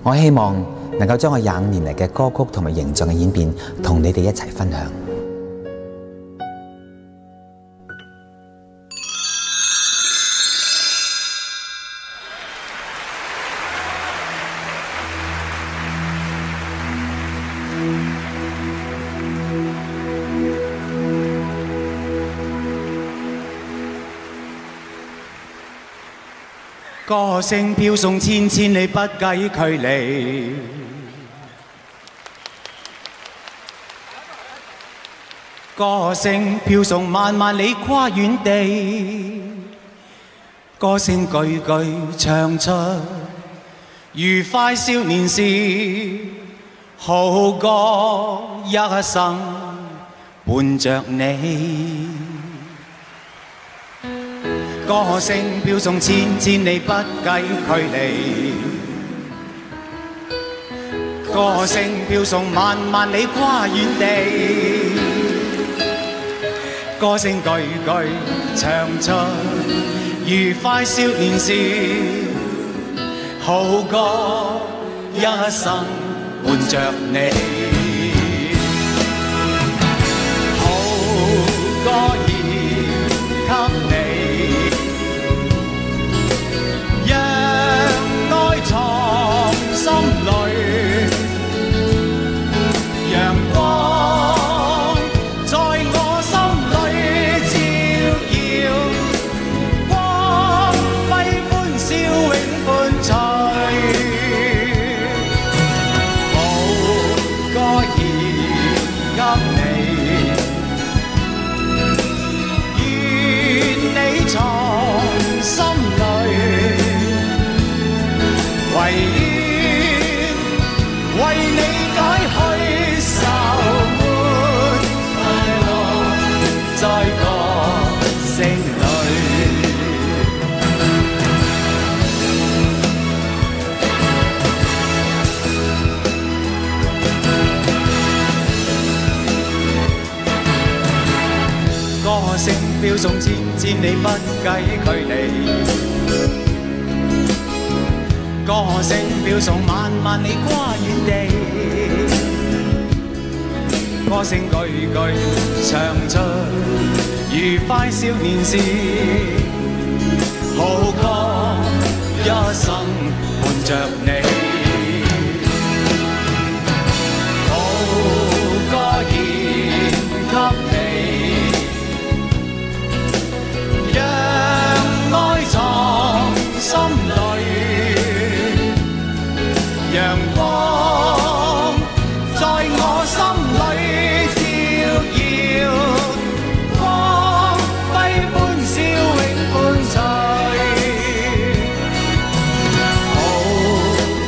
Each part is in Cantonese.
我希望能夠將我25年嚟嘅歌曲同埋形象嘅演變，同你哋一齊分享。 歌聲飄送千千里不計距離，歌聲飄送萬萬里跨遠地，歌聲句句唱出愉快少年時，好歌一生伴着你。歌聲飄送千千里不計距離，歌聲飄送萬萬里跨遠地，歌聲句句唱出愉快少年時，好歌一生伴着你，好歌獻給你。藏心裏，陽光在我心裏照耀，光輝歡笑永伴隨，好歌獻給你，願你藏心裏。唯願為你解去愁悶快樂，在歌聲裏。歌聲飄送千千里不計距離，歌聲飄送萬萬里跨遠地，歌聲句句唱出愉快少年時，好歌一生伴着你，好歌獻給你，讓愛藏心裏。陽光在我心裏照耀，光輝歡笑永伴隨，好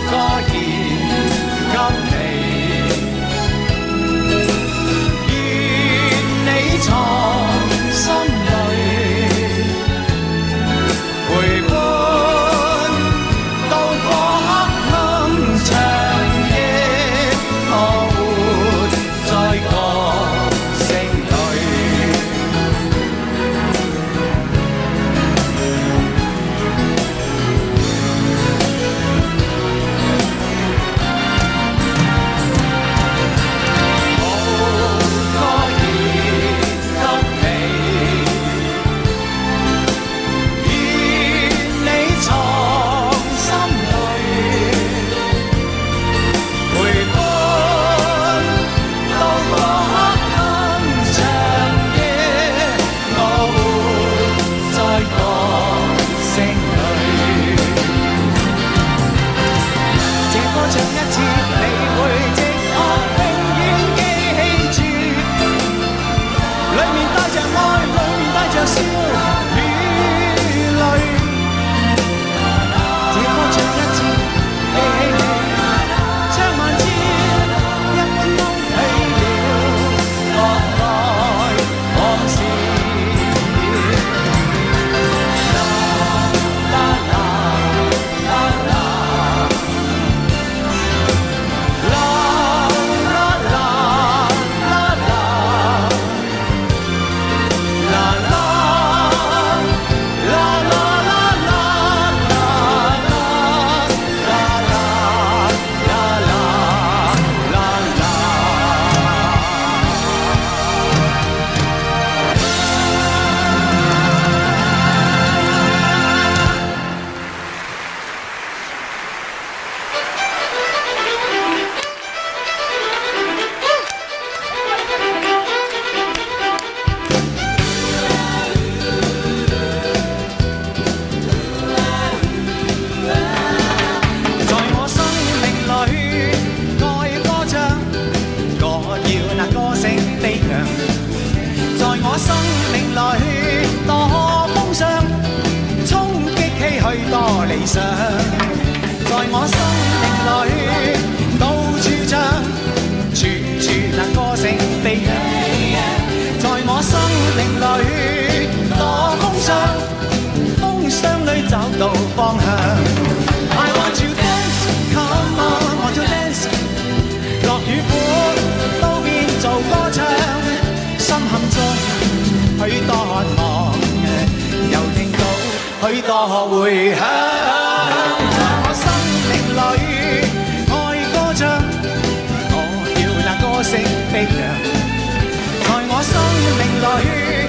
許多理想，在我生命裏到處唱，處處那歌聲飛揚，在我生命裏多風霜，風霜裏找到方向。I want to dance, come on, want to dance， 樂與苦都變做歌唱，心坎中許多渴望，又聽到許多迴響。在我生命裏愛歌唱，我要那歌聲飛揚。在我生命裏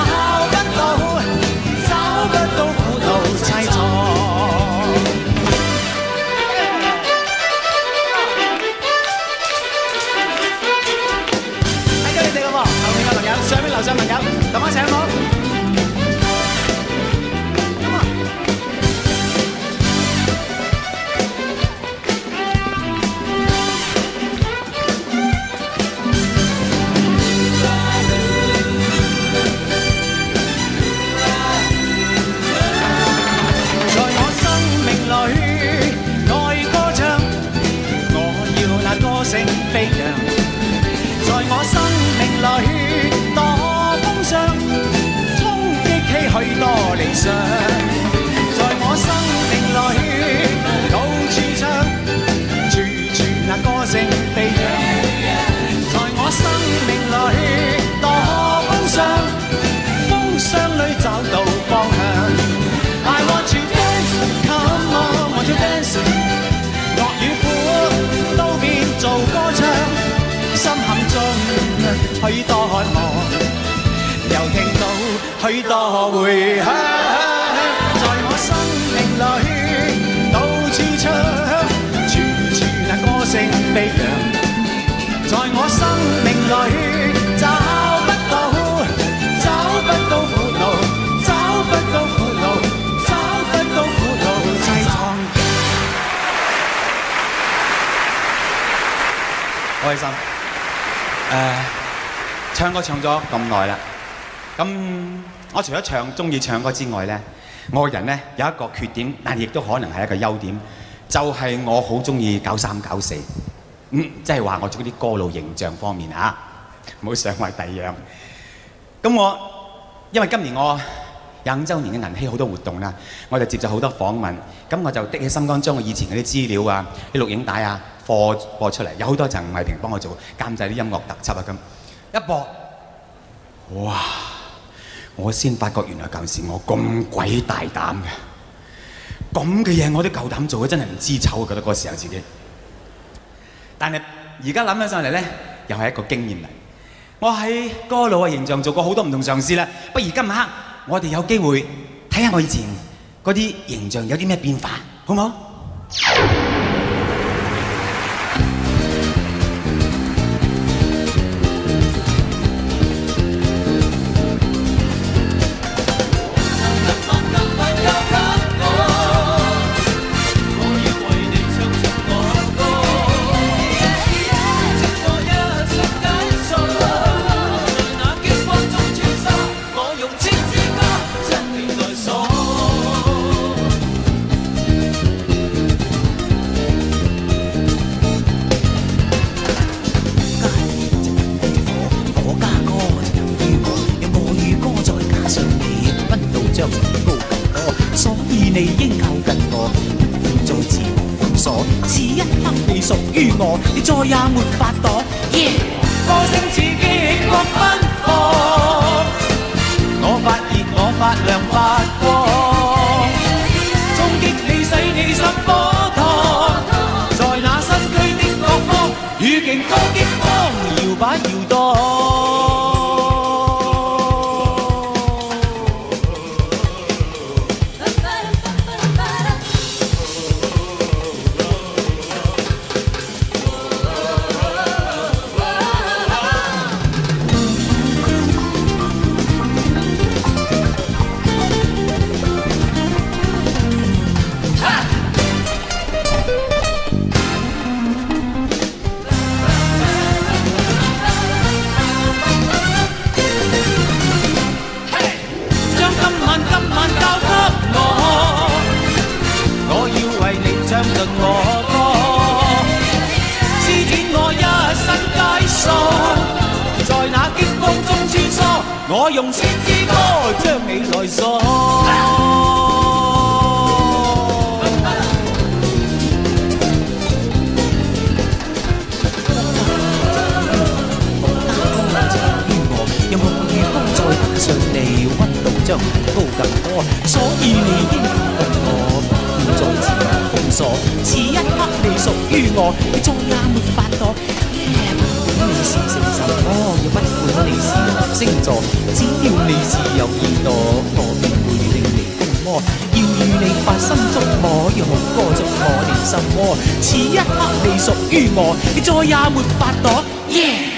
找不到苦惱凄楚。上面樓上朋友，同我一齊好。在我生命裏愛歌唱，我要那歌聲飛揚。在我生命裏多風霜，衝擊起許多理想。在我生命裏到處唱，處處那歌聲飛揚。在我生命裏多風霜，風霜裏找到方向。I want to dance, come on, want to dance， 樂與苦都變做歌唱。心坎中許多渴望，又聽到許多迴響。在我生命裏到處唱，處處那歌聲飛揚。在我生命裏找不到苦惱，找不到苦惱，找不到苦惱凄愴。開心。唱歌唱咗咁耐啦，咁我除咗中意唱歌之外呢，我個人呢有一個缺點，但亦都可能係一個優點，就係我好中意搞三搞四，即係話我做啲歌路形象方面嚇，唔好想話第二樣。咁我因為今年我25週年嘅銀禧好多活動啦，我就接咗好多訪問，咁我就的起心肝將我以前嗰啲資料啊、啲錄影帶啊播出嚟，有好多就吳藝平幫我做監製啲音樂特輯啊，咁一播，哇！我先發覺原來舊時我咁鬼大膽嘅，咁嘅嘢我都夠膽做，真係唔知醜，覺得嗰個時候自己。但係而家諗起上嚟咧，又係一個經驗嚟。我喺歌路嘅形象做過好多唔同嘗試啦，不如今刻我哋有機會睇下我以前嗰啲形象有啲咩變化，好唔好？再也沒法躲，歌聲刺激各奔放，我發熱，我發亮發光，衝擊你使你心火燙，在那身軀的各方，與勁多激光，搖擺搖蕩。 用千支歌將你來鎖。有冇雨風再加上你溫度將提高更多，所以你應該懂我，不要再自我封鎖。此一刻你屬於我，你再也沒法躲。不管你是姓什麼，亦不管你是星座，只要你是有耳朵，我便會令你瘋魔。要與你發生觸摸，要好歌觸摸你心窩。此一刻你屬於我，你再也沒法躲。Yeah！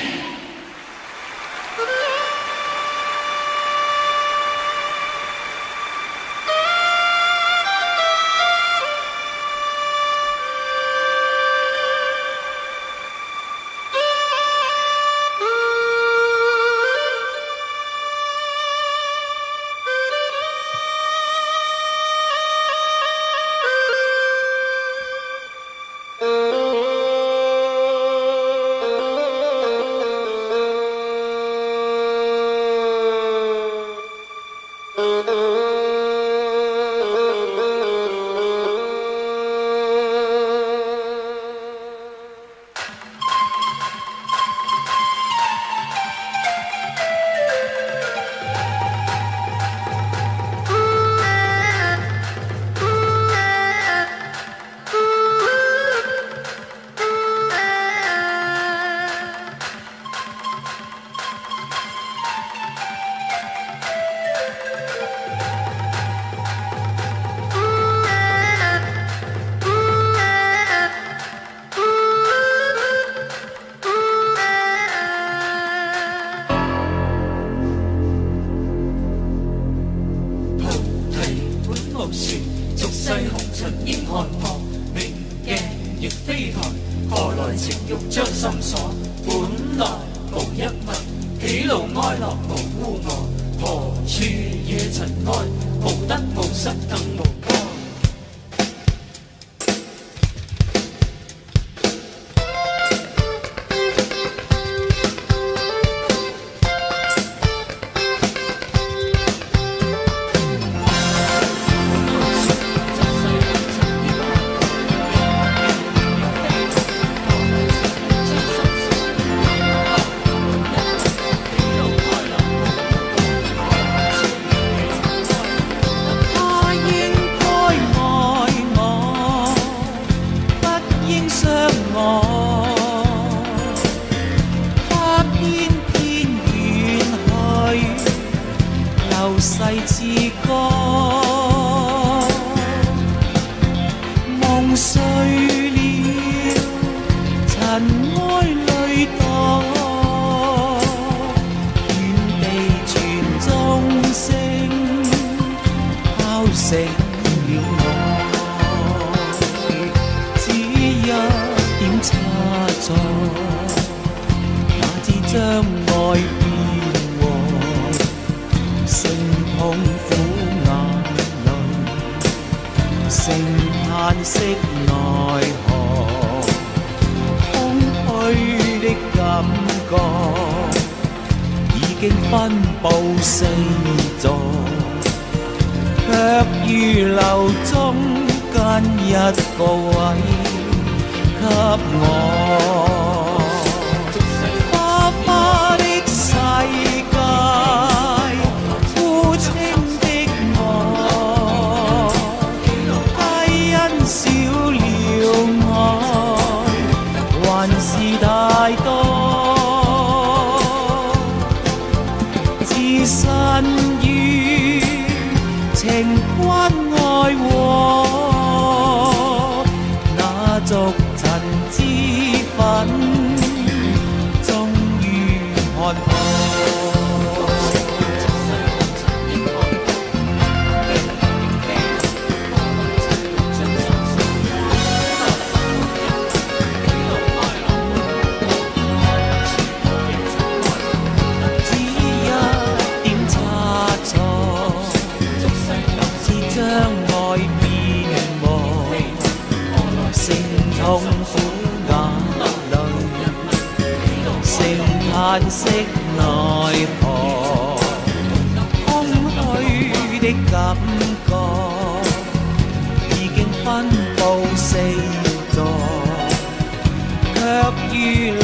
嘆息奈何，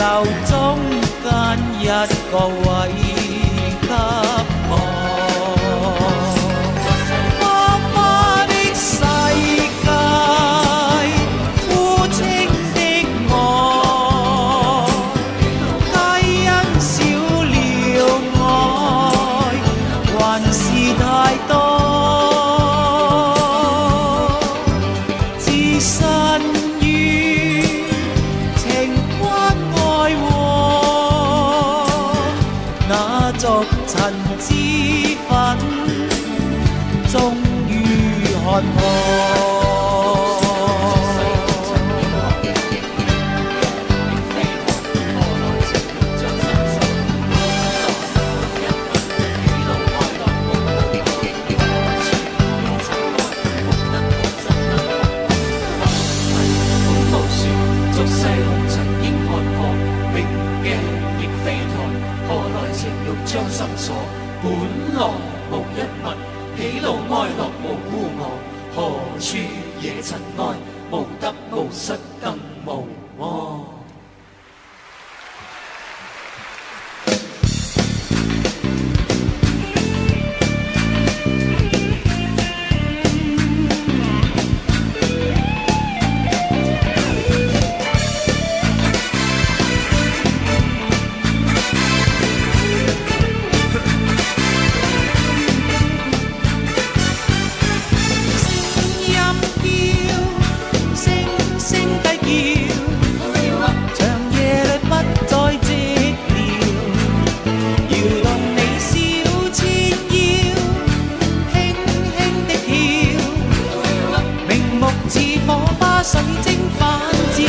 流中間一個位給我。花花的世界，孤清的愛，皆因少了愛，還是太多。逐塵脂粉，終於看破。將心鎖，本來無一物，喜怒哀樂無故我，何處惹塵埃？無得無失更無我。水晶反照，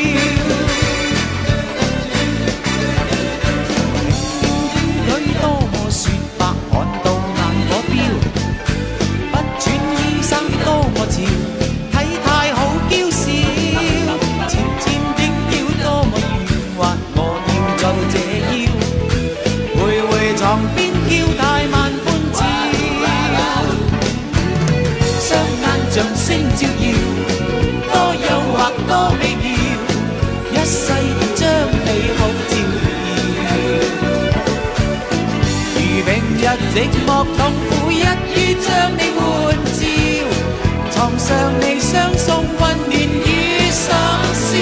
裏多麼雪白，看到眼火飆，不轉衣衫多麼潮，體態好嬌小，尖尖的腰多麼圓滑，我要做這腰，回回床邊叫太慢半照，雙眼像星照耀。多誘惑多美妙，一世要將你好照耀。如明日寂寞痛苦，一於將你換照，床上你相送溫暖與深宵。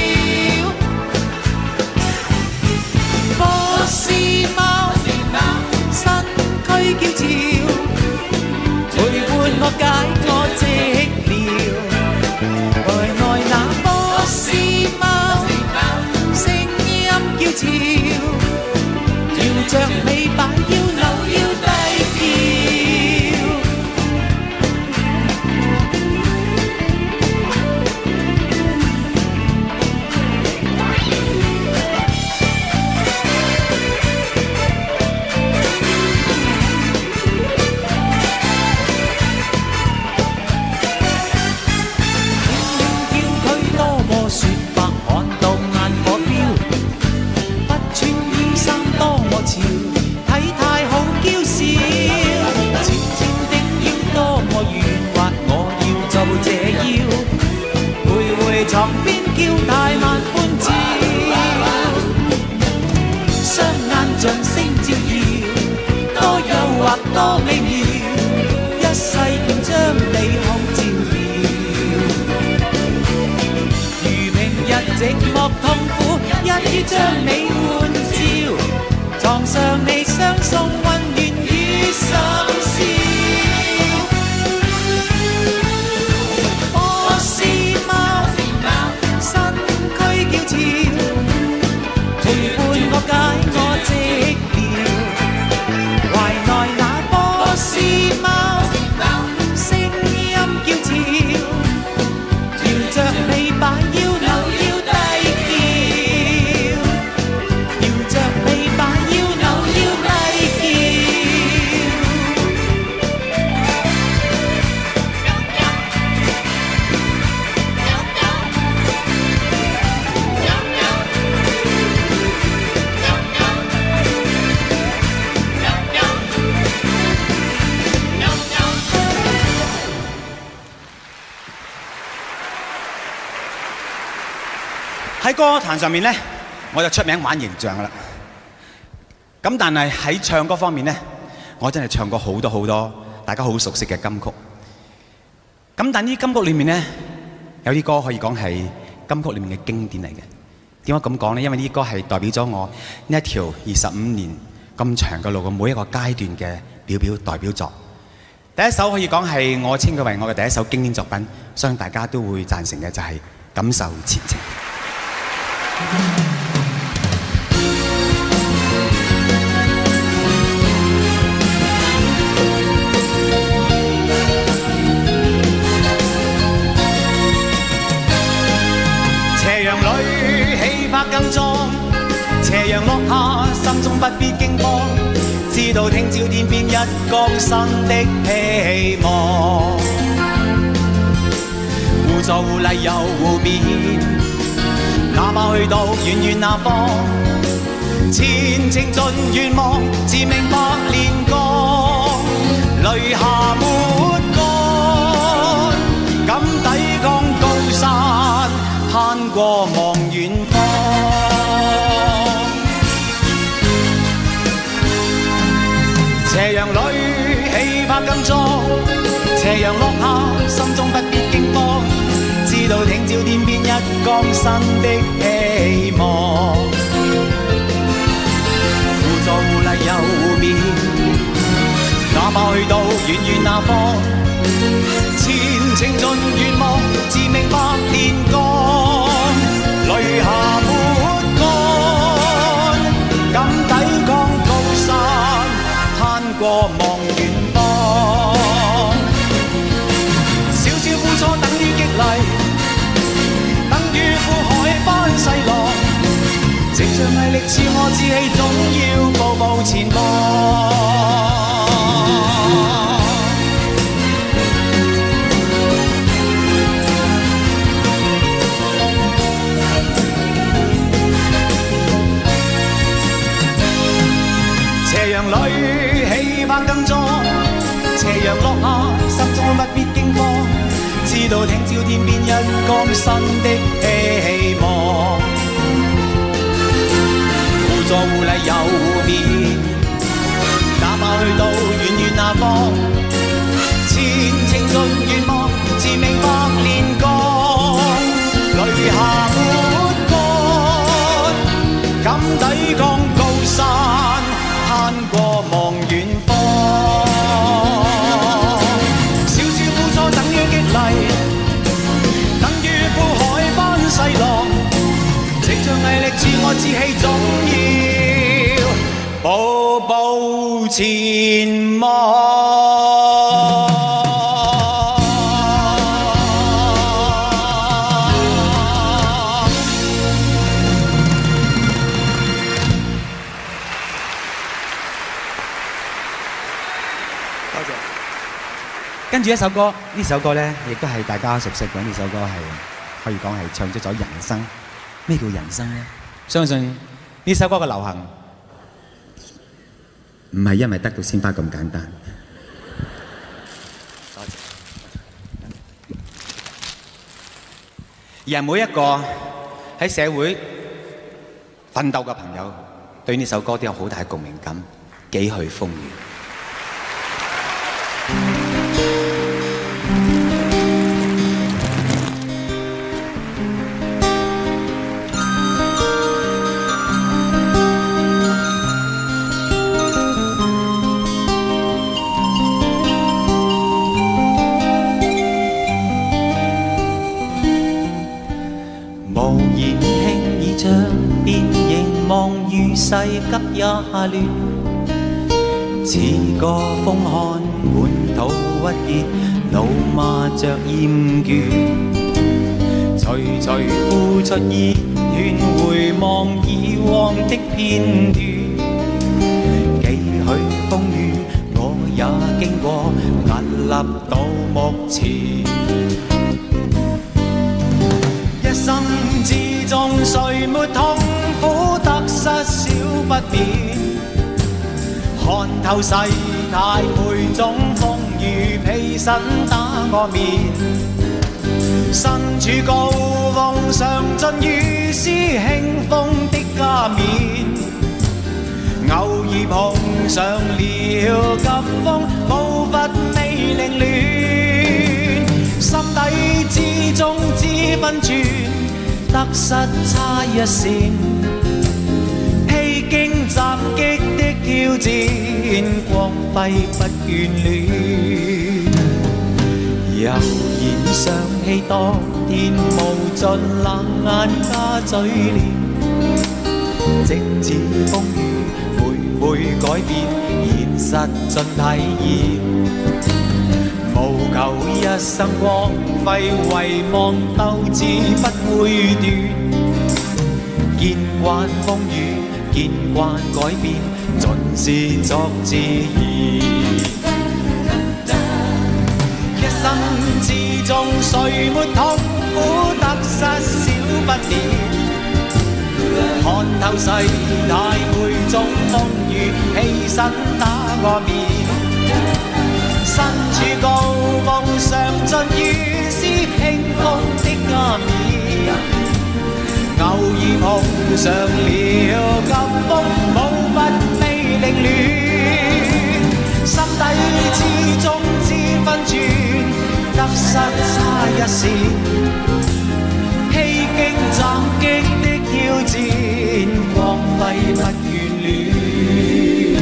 波斯貓，身軀嬌俏，陪伴我解我寂寥。內內那波斯貓，聲音嬌俏，搖着尾擺腰扭腰低跳。床邊叫大慢半照，雙眼像星照耀，多誘惑多美妙，一世便將你好照耀。如明日寂寞痛苦，一於將你換照，床上你相送溫暖與深宵。陪伴我解我寂寥，懷內那波斯貓，聲音嬌俏，搖着尾擺腰扭腰低跳，搖着尾擺腰扭腰低跳。 喺歌壇上面呢， 我就出名玩形象噶啦。咁但係喺唱歌方面呢，我真係唱過好多大家好熟悉嘅金曲。咁但係呢啲金曲裏面呢，有啲歌可以講係金曲裏面嘅經典嚟嘅。點解咁講呢？因為呢啲歌係代表咗我呢一條25年咁長嘅路嘅每一個階段嘅代表作。第一首可以講係我稱佢為我嘅第一首經典作品，相信大家都會贊成嘅就係《感受前程》。斜陽裏氣魄更壯，斜陽落下心中不必驚慌，知道聽朝天邊一江新的希望。互助互勵又互勉，哪怕去到遠那方，前程盡願望，自命百煉鋼，淚下抹乾，敢抵抗高山，攀過望遠方。斜陽裏氣魄更壯，斜陽落下心中不必驚慌，知道聽朝天邊一江新的希望。互助互勵又互勉，哪怕去到遠那方，前程盡願望，自命百煉鋼，淚下抹乾，敢抵抗高山，攀過望遠方。少少苦楚等於激勵，等於苦海翻細浪，藉着毅力賜我志氣，總要步步前望。斜陽裏氣魄更壯，斜陽落下心中不必驚慌，知道聽朝天邊一江新的希望。互助互勵又互勉，哪怕去到遠那方，前程盡願望，自命百煉鋼，淚下抹乾，敢抵抗高山，攀過望遠方。少少苦楚等於激勵，等於苦海翻細浪，藉着毅力賜我志氣，總要步步前望。跟住一首歌，呢首歌呢亦都係大家熟悉嘅。呢首歌係可以講係唱出咗人生。咩叫人生呢？相信呢首歌嘅流行唔係因為得到鮮花咁簡單。多謝。而係每一個喺社會奮鬥嘅朋友，對呢首歌都有好大共鳴感。幾許風雨。世急也亂，似個風寒滿肚鬱結，怒罵着厭倦，徐徐呼出熱血，回望以往的片段，幾許風雨我也經過，屹立到目前，一生之中誰沒痛苦得失少不免，看透世態每種風雨，披身打我面，身處高峰上盡如斯興風的加冕。偶爾碰上了急風，步伐未凌亂，心底之中只分寸，得失差一線。披荊斬棘的挑戰，光輝不眷戀。悠然想起當天無盡冷眼加嘴臉，正似風雨每每改變，現實盡體驗。無求一生光輝，遺忘鬥志不會斷。見慣風雨，見慣改變，盡是作自然。一生之中，誰沒痛苦得失少不免。看透世態每種風雨，犧牲打過面。身處高峰，嘗盡雨絲輕風的加冕。偶爾碰上了急風，步伐未凌亂，心底之中知分寸，得失差一線。披荊斬棘的挑戰，光輝不眷戀。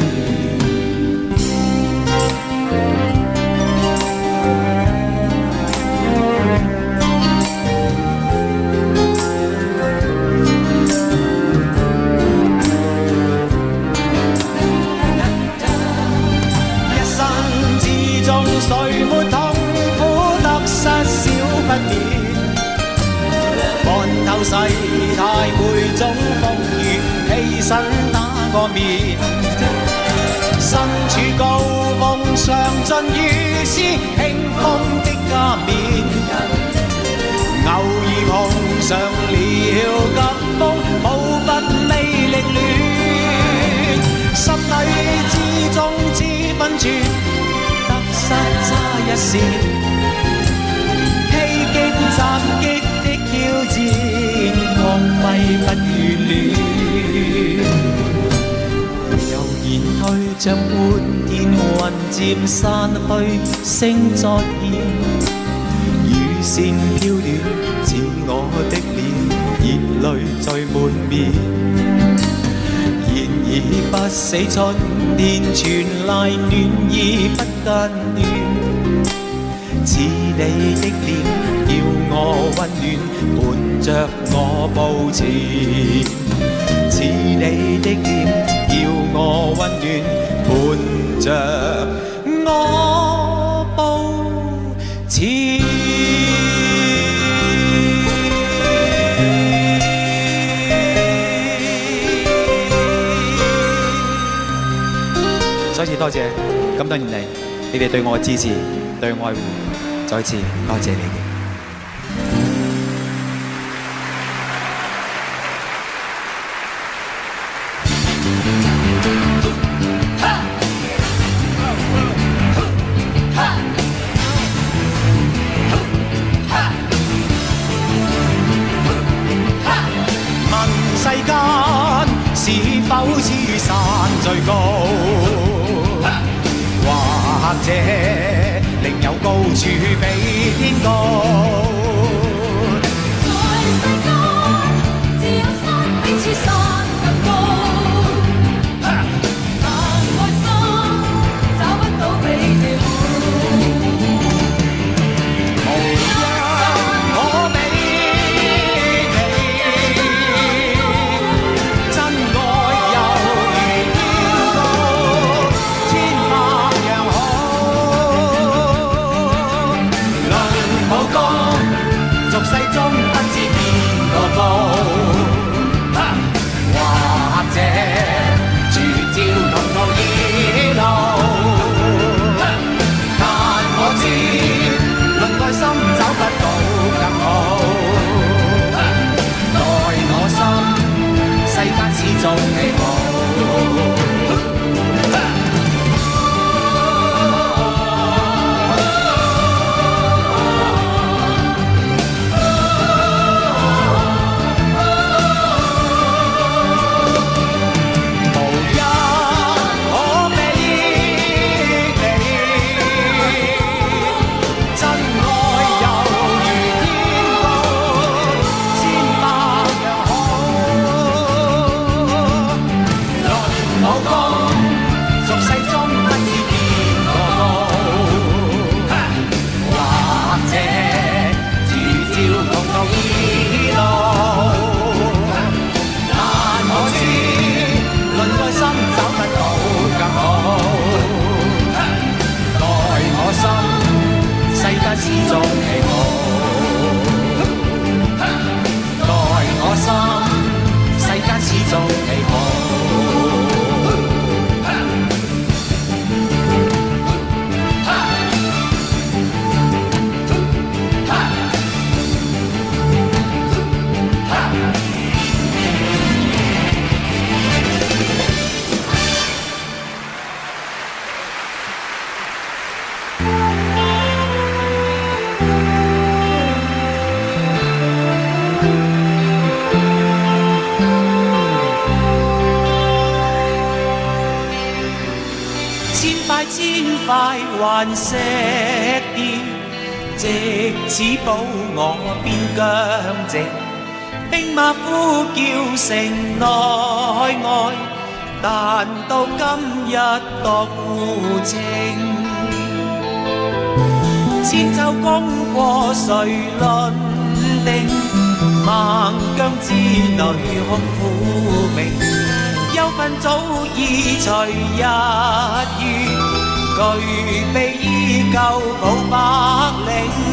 一生之中，誰沒痛苦得失少不免。看透世態每種風雨，犧牲打過面。身處高峰，嘗盡雨絲輕風的加冕。偶爾碰上了急風，步伐未凌亂，心底之中知分寸，得失差一線。披荊斬棘的挑戰，光輝不眷戀。悠然退像滿天雲漸散去，星再現。雨線飄斷，似我的臉，熱淚在滿面。然而不死春天，傳來暖意不間斷。似你的臉，叫我溫暖，伴着我步前。似你的臉，叫我溫暖，伴着我步前。再次多謝咁多年嚟，你哋對我嘅支持，對我愛護。再次多謝你哋。問世間是否似山最高，或者另有高處比天高。 在世間，只有山比此山更高。但愛心找不到比你好。 無一可比你，真愛猶如天高，千萬樣好。能無講終美好。待我心，世間始終美好。千塊頑石疊，藉此保我邊疆直。兵馬呼叫城內外，但到今日獨孤清。千秋功過誰論定？孟姜之女哭苦鳴，憂憤早已隨日月。具備依舊保百領，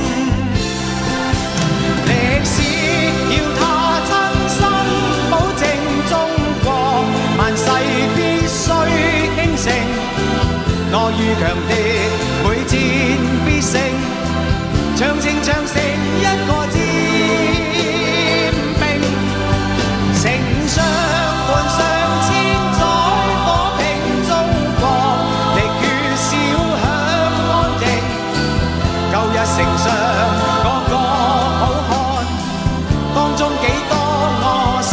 歷史要他親身保證中國萬世必須興盛。我與強敵每戰必勝，長城長城一個戰兵，丞相換上千載火拼中國。舊日丞相個個好漢，當中幾多我勝。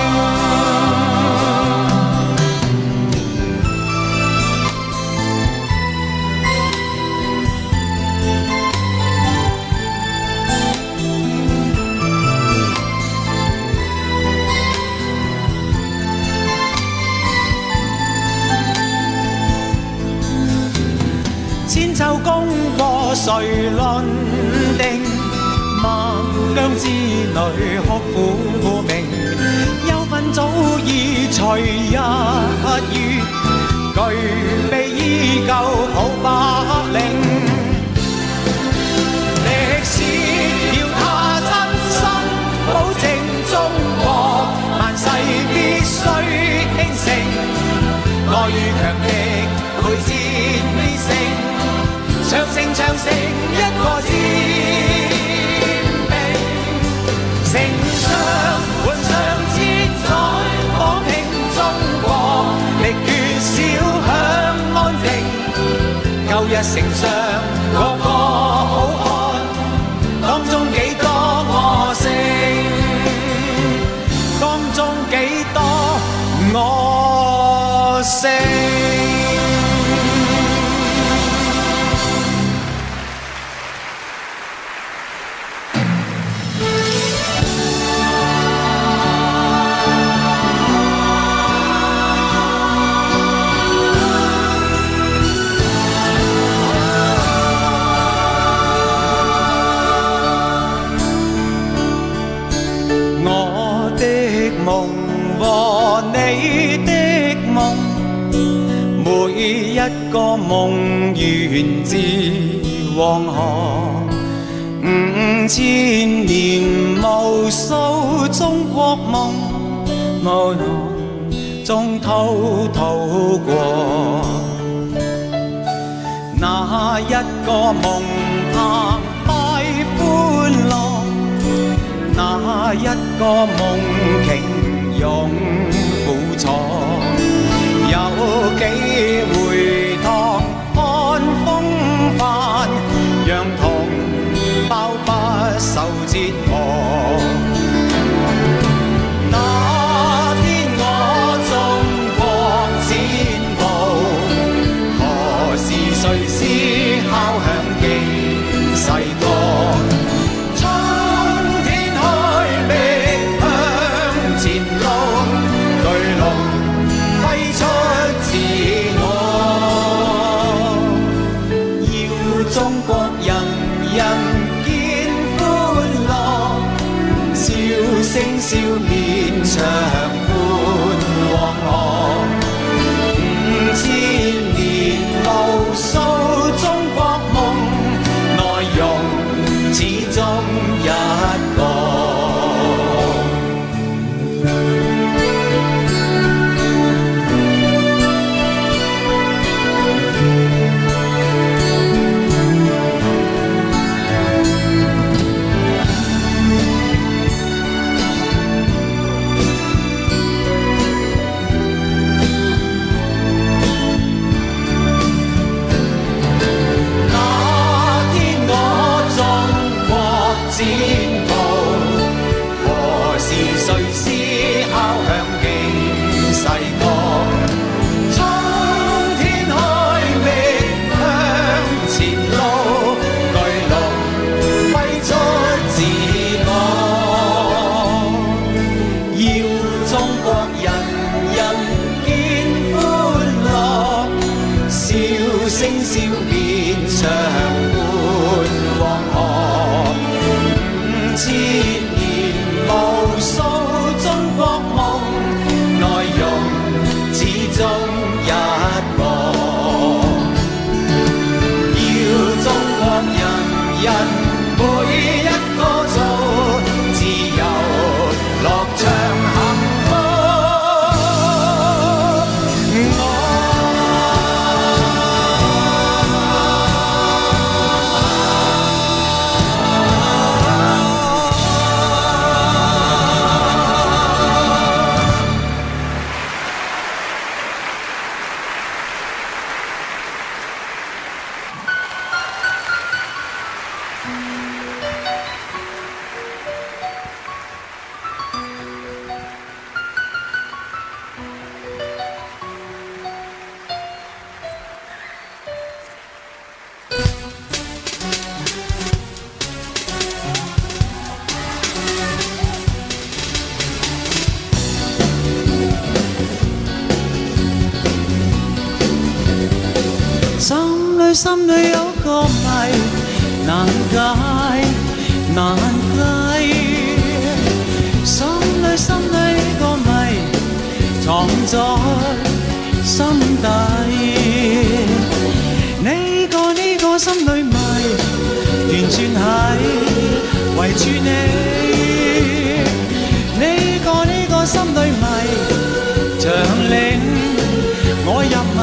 千秋功過誰論定？孟姜之女哭苦鳴，憂憤早已隨日月，具備依舊抱百領。歷史要他親身保證中國萬世必須興盛。我與強敵每戰必勝，長城長城一個戰兵，丞相換上千載火拼中國，力決小享安定。舊日丞相個個好漢，當中幾多我勝，當中幾多我勝。夢和你的夢，每一個夢源自黃河，5000年無數中國夢，無浪中滔滔過。那一個夢澎湃歡樂，那一個夢瓊湧苦楚，有幾回趟看風帆，讓同胞不受折磨。那天我中國展步，何時誰思敲響幾世歌？笑面長伴黃河，5000年無數中國夢，內容展望，何時誰思敲響警世角？蒼天開覓向前路，巨龍揮出自我，要中國人人見歡樂，笑聲笑遍長伴黃河，5000年無數中國夢，內容始終一個，要中國人人每一個做自由樂暢幸福。心裏有個謎難解難計，心裏個謎藏在心底。呢個心裏謎完全係圍住你。呢個心裏謎長令我入迷。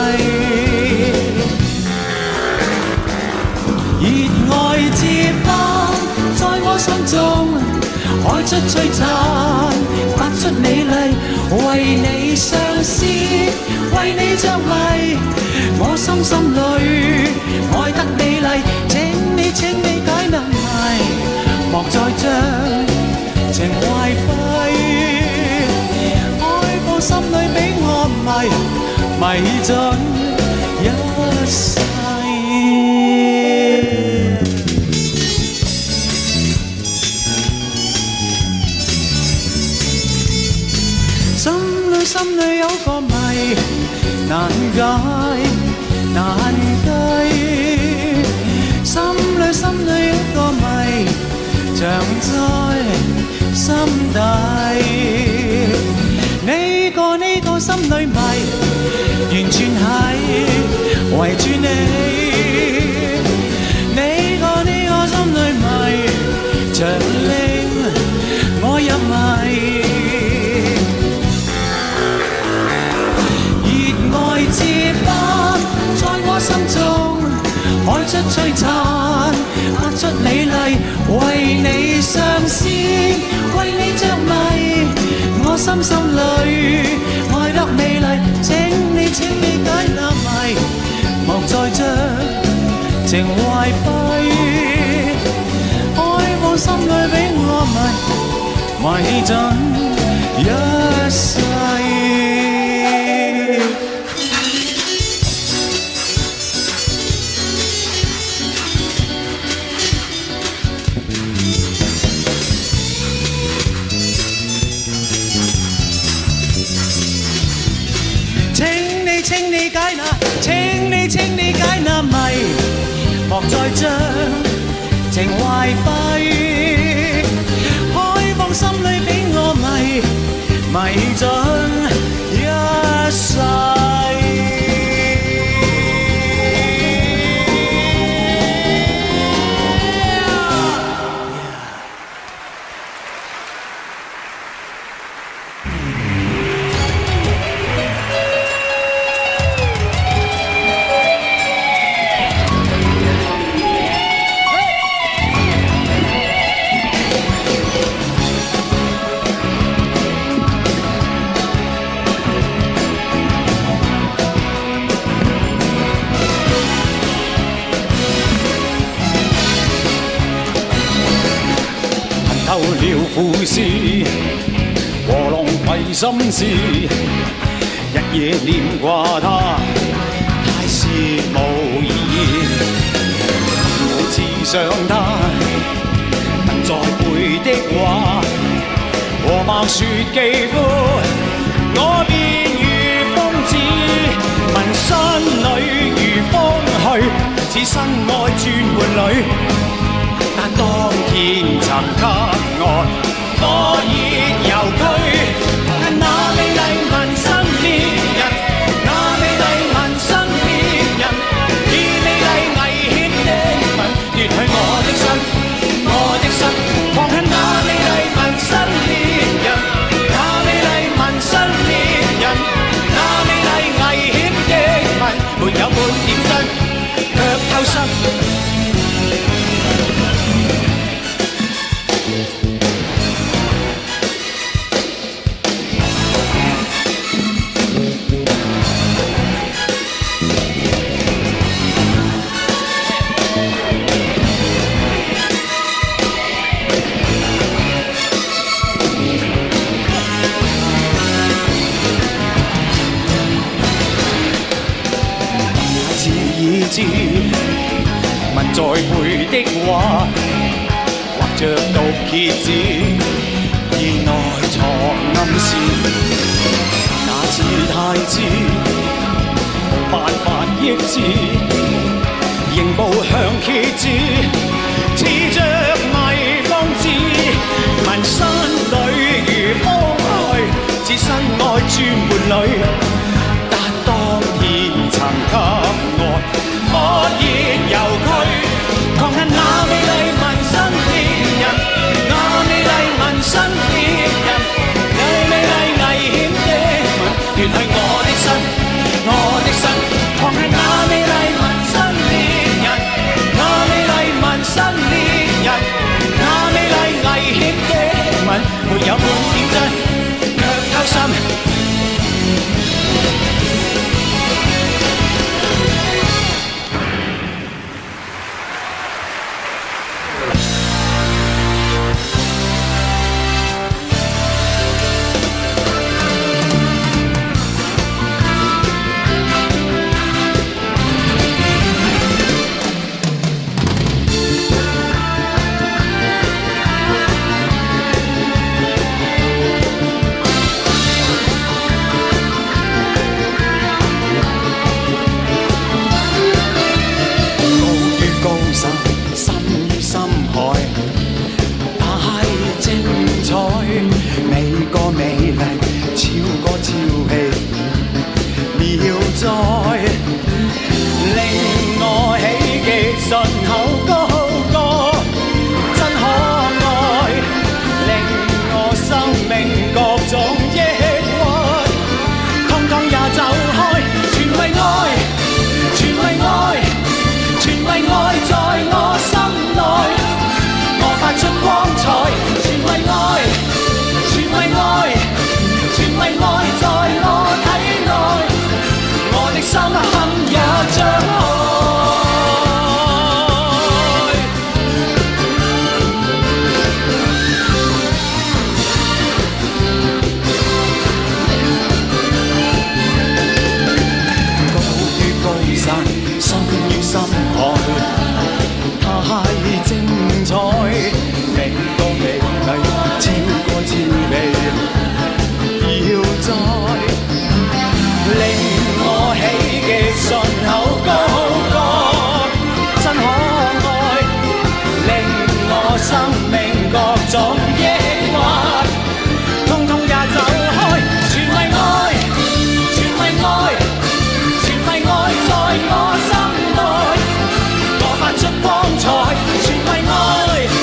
熱愛接班在我心中開出璀璨，發出美麗，為你相思，為你着迷。我心裏愛得美麗，請你解難謎，莫再將情懷廢。愛放心裏俾我迷盡一世。心裏有個謎難解難計，心裏有個謎藏在心底。呢個心裏謎完全係圍住你。呢個心裏謎長令我入迷。接班在我心中開出璀璨，發出美麗，為你相思，為你着迷。我心裏愛得美麗，請你解難謎，莫再將情懷廢。愛放心裏俾我迷盡一世。請你解難謎，莫再將情懷廢。開放心裏俾我迷盡一世。 透了苦思，和浪費心思，日夜念掛他，太是無意義。我只想他能再會的話，和白雪肌膚，我便如瘋子，紋身裏如風去，似身愛轉換侶。但當天曾給我火熱遊驅，那美麗紋身別人，那美麗紋身別人，以美麗危險的吻奪去我的心，我的心，狂恨那美麗紋身別人，那美麗紋身別人，那美麗危險的吻，沒有半點真，卻透心。問再會的話，畫着毒蠍子，意內藏暗示。那次太知，無辦法抑制，仍步向蠍子，似着迷惘子，紋身裏如風去，似身愛轉換侶。但當天曾給我火熱遊驅，狂恨那美麗紋身別人，那美麗紋身別人，那美麗危險的吻奪去我的身，我的身，狂恨那美麗紋身別人，那美麗紋身別人，那美麗危險的吻，沒有半點真，卻透心。全為愛，全為愛。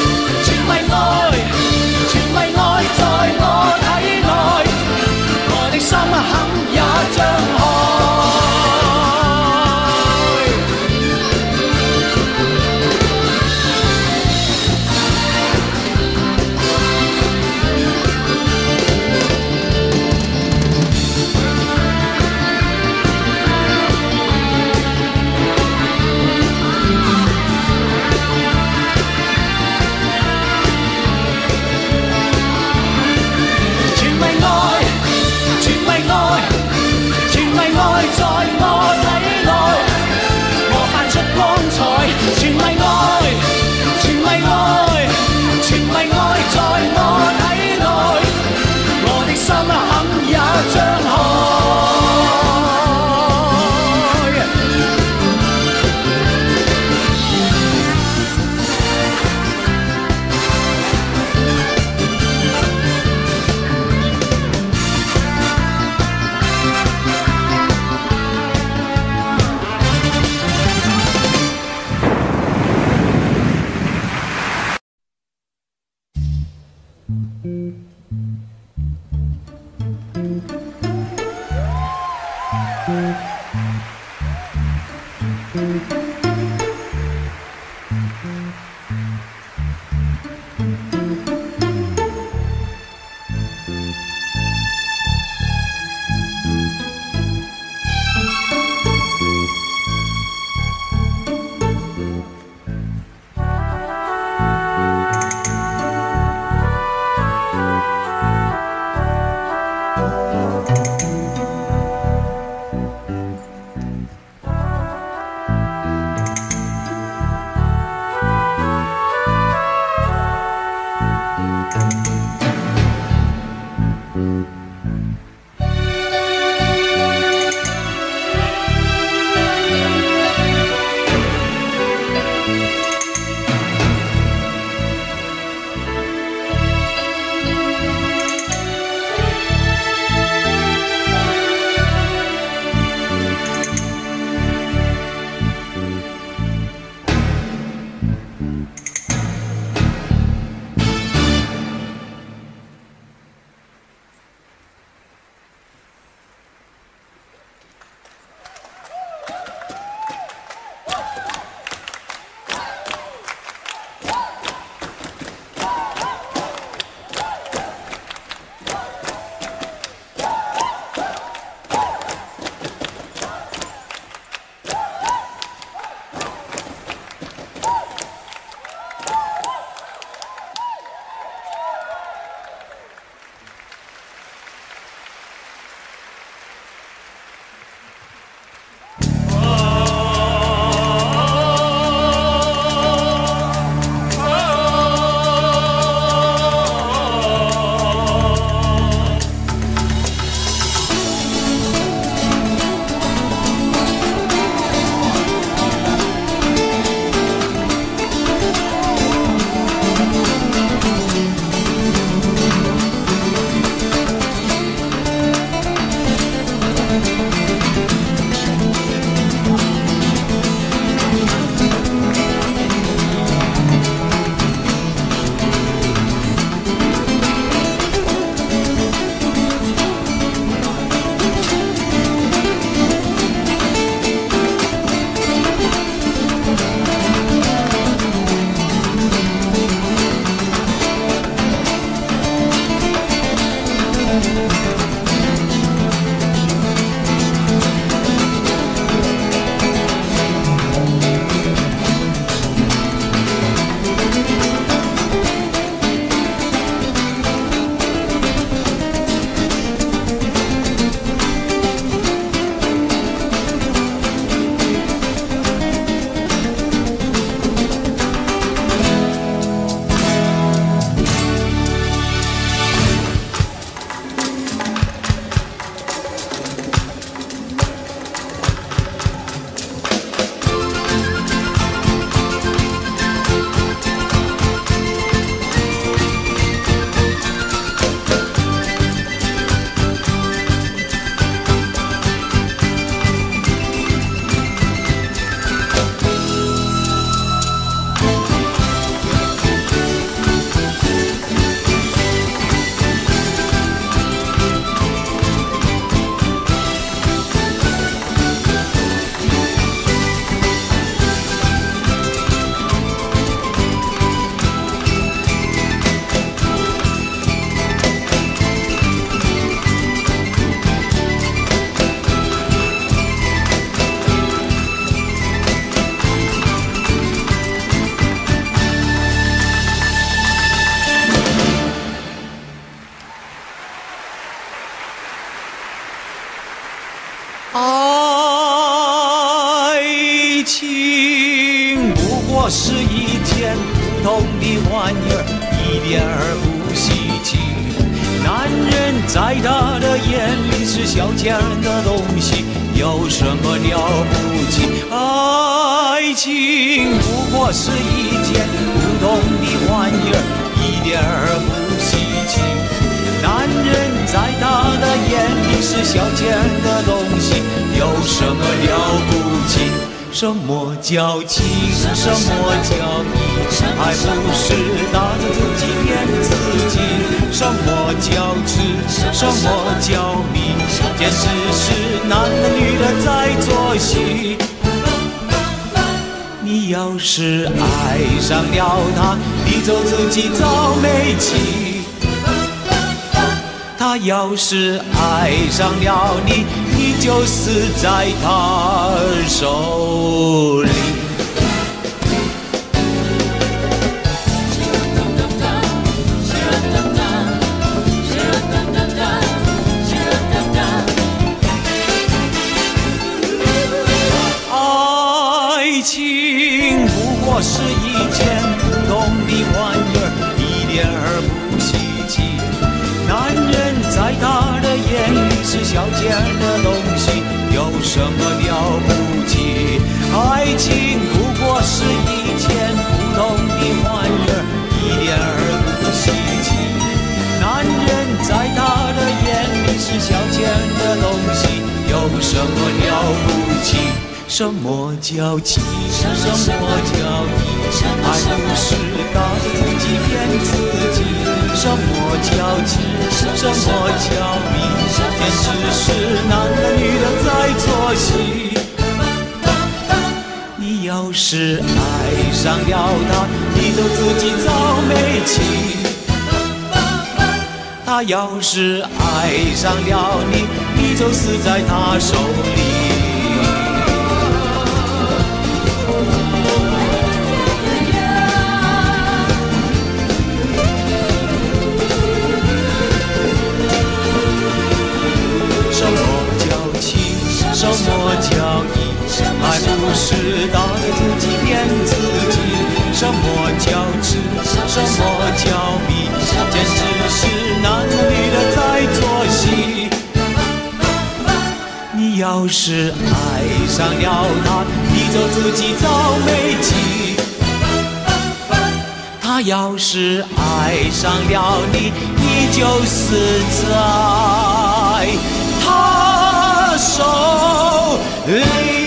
爱情不过是一件普通的玩意儿，一点儿不稀奇。男人在他的眼里是消遣的东西，有什么了不起？爱情不过是一件普通的玩意儿，一点儿不稀奇。男人在他的眼里是消遣的东西，有什么了不起？什么叫情？什么叫义？还不是他自己骗自己。 什么叫迷？简直是男的女的在做戏。你要是爱上了他，你就自己找煤气；他要是爱上了你，你就死在他手里。爱情不过是一件普通的玩意儿，一点儿不稀奇。男人在他的眼里是小件的东西，有什么了不起？爱情不过是一件普通的玩意儿，一点儿不稀奇。男人在他的眼里是小件的东西，有什么了不起？什么叫情？什么叫义？还不是靠自己骗自己。什么叫情？什么叫义？简直是男的女的在做戏。你要是爱上了他，你就自己找煤气；他要是爱上了你，你就死在他手里。什么叫义？还不是打着自己骗自己。什么叫痴？什么叫迷？简直是男的女的在做戏。你要是爱上了他，你就自己找煤气；他要是爱上了你，你就死在他手里。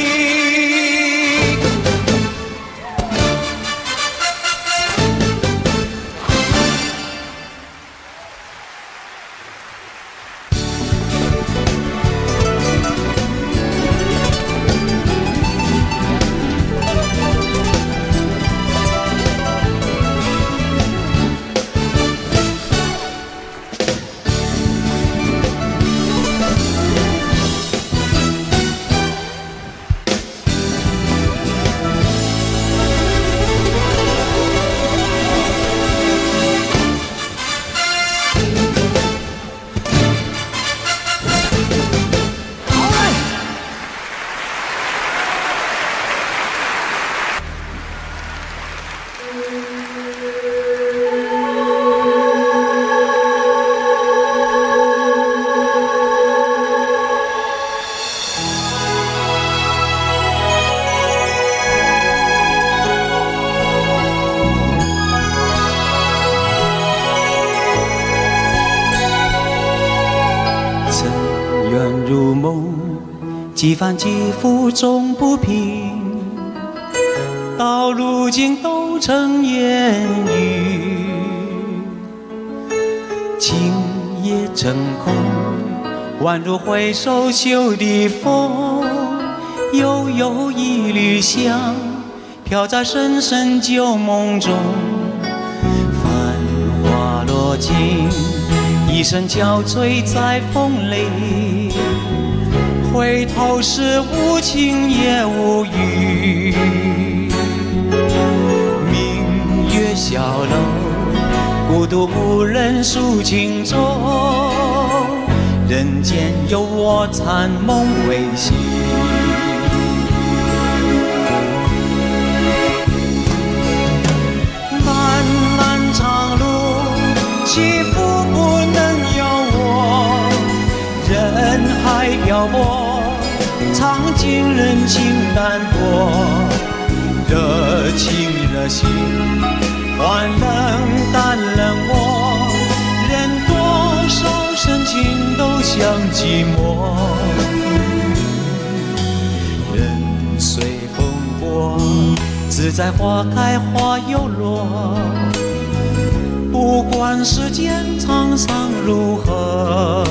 几番几复终不平，到如今都成烟雨。今夜成空，宛如回首旧的风，悠悠一缕香飘在深深旧梦中。繁花落尽，一声憔悴在风里，回头是无情也无语。明月小楼，孤独无人诉情衷，人间有我残梦未醒。漫漫长路，起伏不能由我，人海漂泊，尝尽人情淡薄，热情热心，换冷淡冷漠，人多少深情都像寂寞。人随风过，自在花开花又落，不管管世间沧桑如何，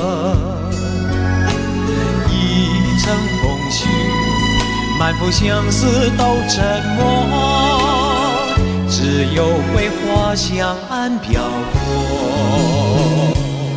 一程风絮，满腹相思都沉默，只有桂花香岸飘过。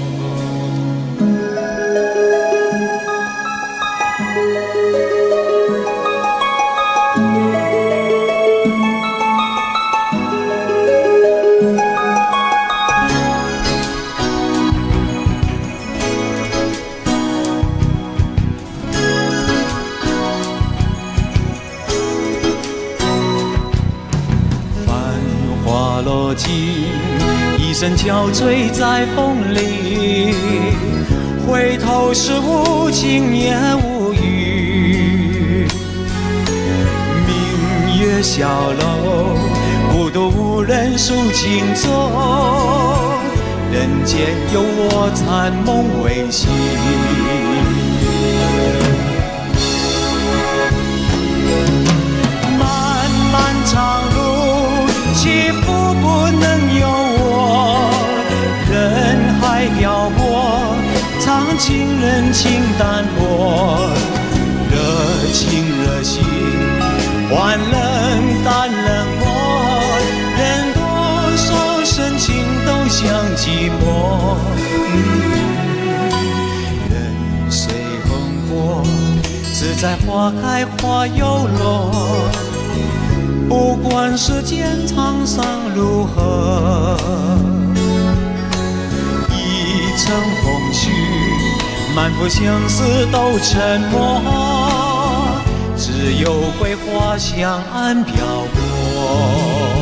落尽，一身憔悴在风里，回头是无情也无语。明月小楼，孤独无人诉情衷，人间有我残梦未醒。漫漫长路，起伏不能由我，人海漂泊，藏情人情淡薄，热情热心，换冷淡冷漠，人多少深情都像寂寞。人随风过，自在花开花又落，不管世间沧桑如何，一程风絮，满腹相思都沉默，只有桂花香岸飘过。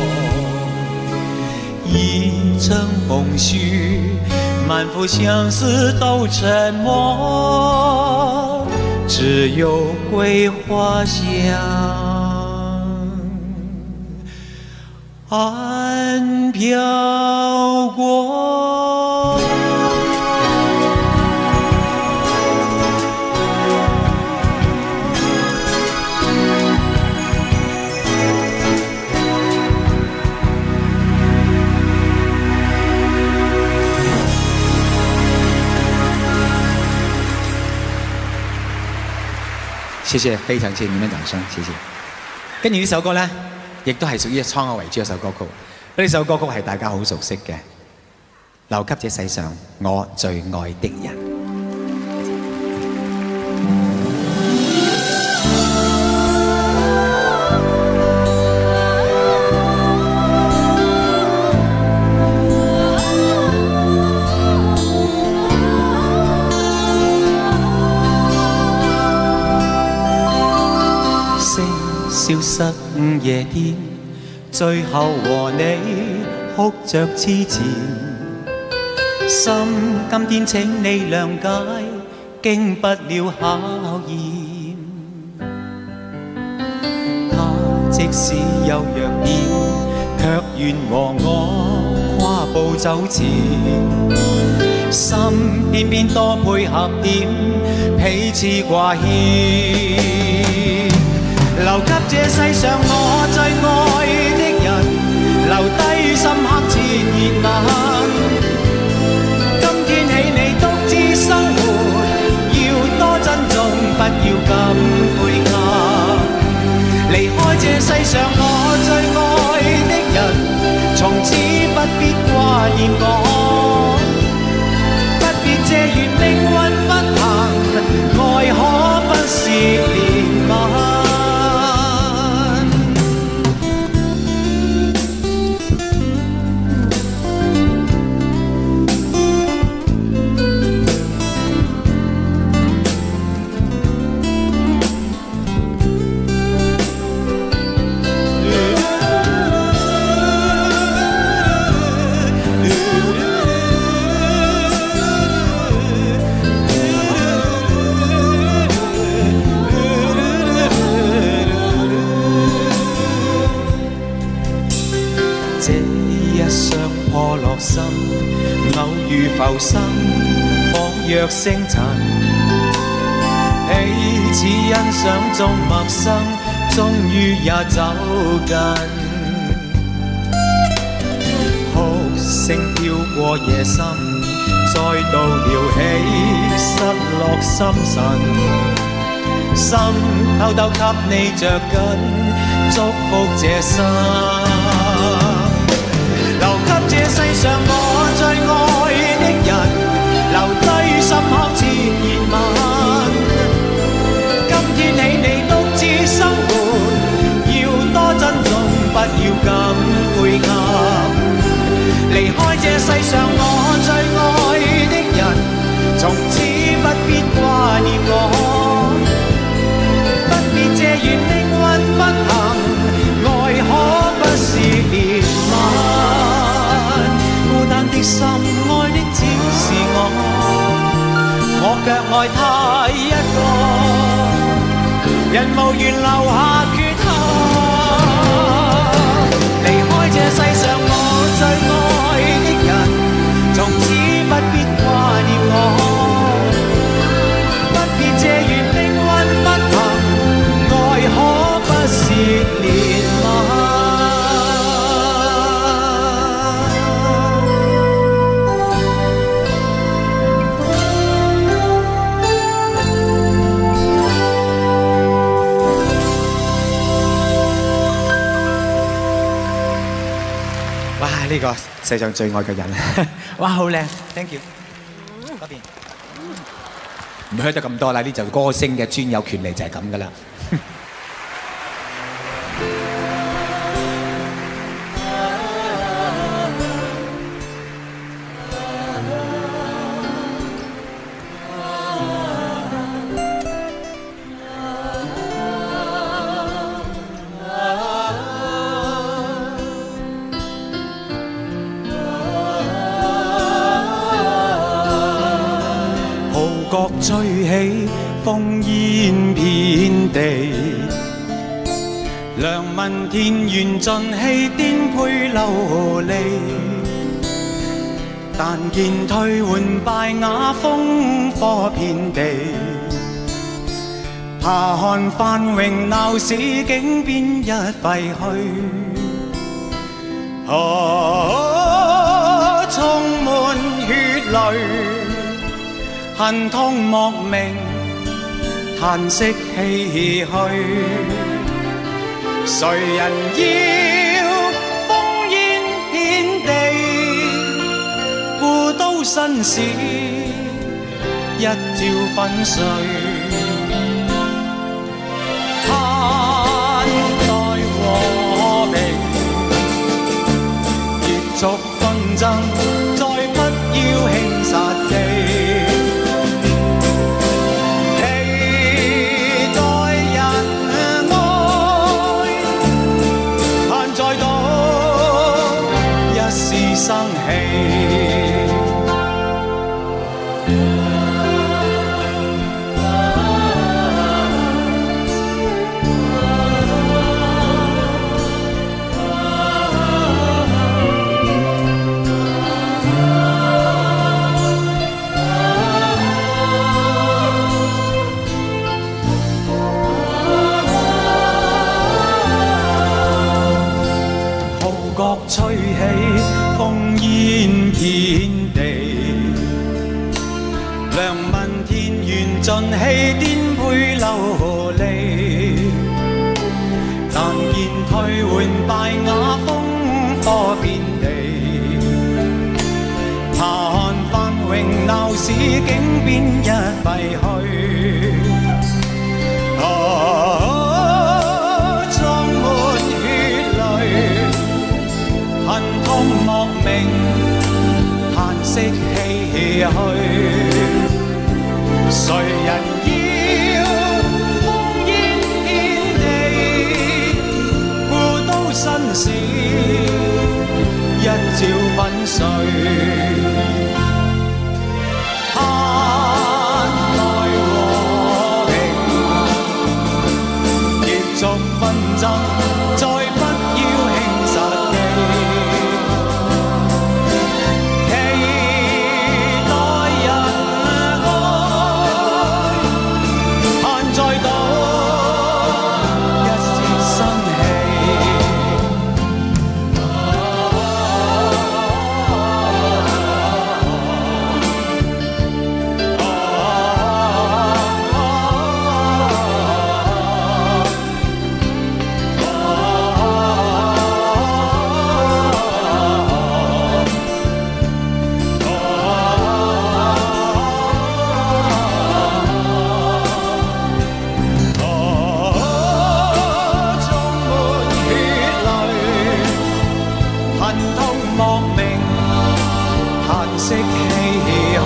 一程风絮，满腹相思都沉默，只有桂花香岸飘过。 謝謝，非常謝謝你們掌聲，謝謝。跟住呢首歌呢，亦都係屬於滄海為珠一首歌曲。呢首歌曲係大家好熟悉嘅，留給這世上我最愛的人。消失夜天，最後和你哭着痴纏，心今天請你諒解，經不了考驗。他即使有弱點，卻願和我跨步走前，心偏偏多配合點，彼此掛牽。留給這世上我最愛的人，留低深刻熾熱吻。今天起你獨自生活，要多珍重，不要咁晦暗。離開這世上我最愛的人，從此不必掛念我，不必借怨命運不幸，愛可不是憐憫。心偶遇浮生，仿若星塵，彼此欣賞中陌生，終於也走近。哭聲飄過夜深，再度撩起失落心神，心偷偷給你着緊，祝福這生，留給這世上我最愛的人，留低深刻熾熱吻。今天起你獨自生活，要多珍重，不要咁配合。離開這世上我最愛的人，從此不必掛念我，不必借緣命運不行，愛可不是憐憫。孤單的心愛的只是我卻愛他一個，人無緣留下缺憾。離開這世上我最愛的人，從此不必掛念我，不必借緣命運不行，愛可不是憐憫。哇！呢個世上最愛嘅人，哇，好靚 ，thank you。嗰邊唔去得咁多啦，呢就歌星嘅專有權利就係咁噶啦。吹起烽煙遍地，良民田園盡氣，顛沛流離。但見退換敗瓦，烽火遍地。怕看繁榮鬧市，竟變一廢墟。充滿血淚。恨痛莫名，嘆息唏噓。誰人要烽煙遍地？故都新事一朝粉碎。盼待和平，結束紛爭，再不要興殺機。生氣，號角吹起。烽煙遍地，良民田園盡氣，顛沛流離。但見退換敗瓦，烽火遍地。怕看繁榮鬧市，竟變一廢墟。裝滿血淚。恨痛莫名，嘆息唏噓。誰人要烽煙遍地？故都新事一朝粉碎。盼待和平，結束紛爭，再不要興殺機。 息唏噓。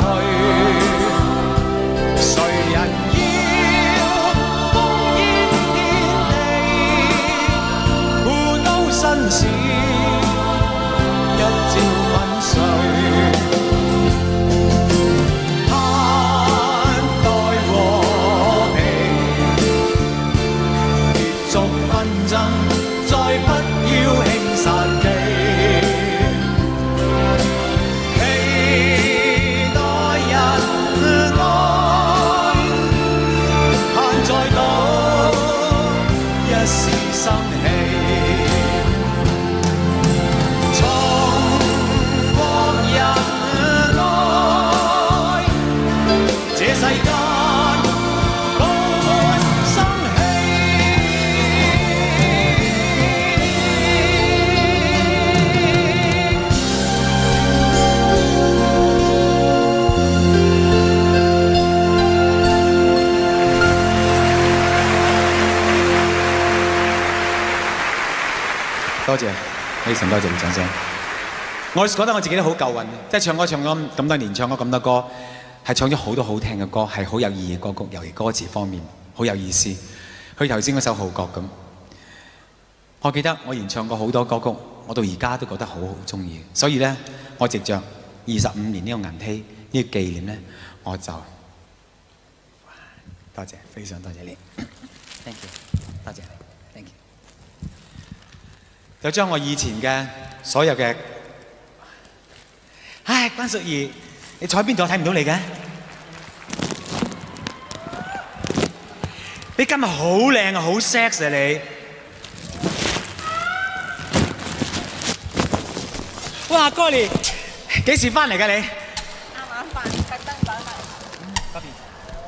誰人要烽煙遍地，故都新鮮一朝粉碎。盼待和平，結束紛爭，再不要輕殺機。期待人愛，盼再到一絲生氣。從國人愛，這世間布滿生氣。多謝，非常多謝你掌聲。我覺得我自己都好夠運，即係唱歌唱咗咁多年，唱咗咁多歌，係唱咗好多好聽嘅歌，係好有意義嘅歌曲，尤其歌詞方面好有意思。佢頭先嗰首《號角》咁，我記得我以前唱過好多歌曲，我到而家都覺得好好中意。所以咧，我藉着25年呢個銀禧呢個紀念咧，我就多謝，非常多謝你 ，thank you， 多謝你 ，thank you。就將我以前嘅所有嘅，唉，關淑怡，你坐喺邊度？我睇唔到你嘅。你今日好靚啊，好 sex 啊你！哇，哥你幾時翻嚟㗎你？ 啱啱翻，特登等嚟。 嗰邊。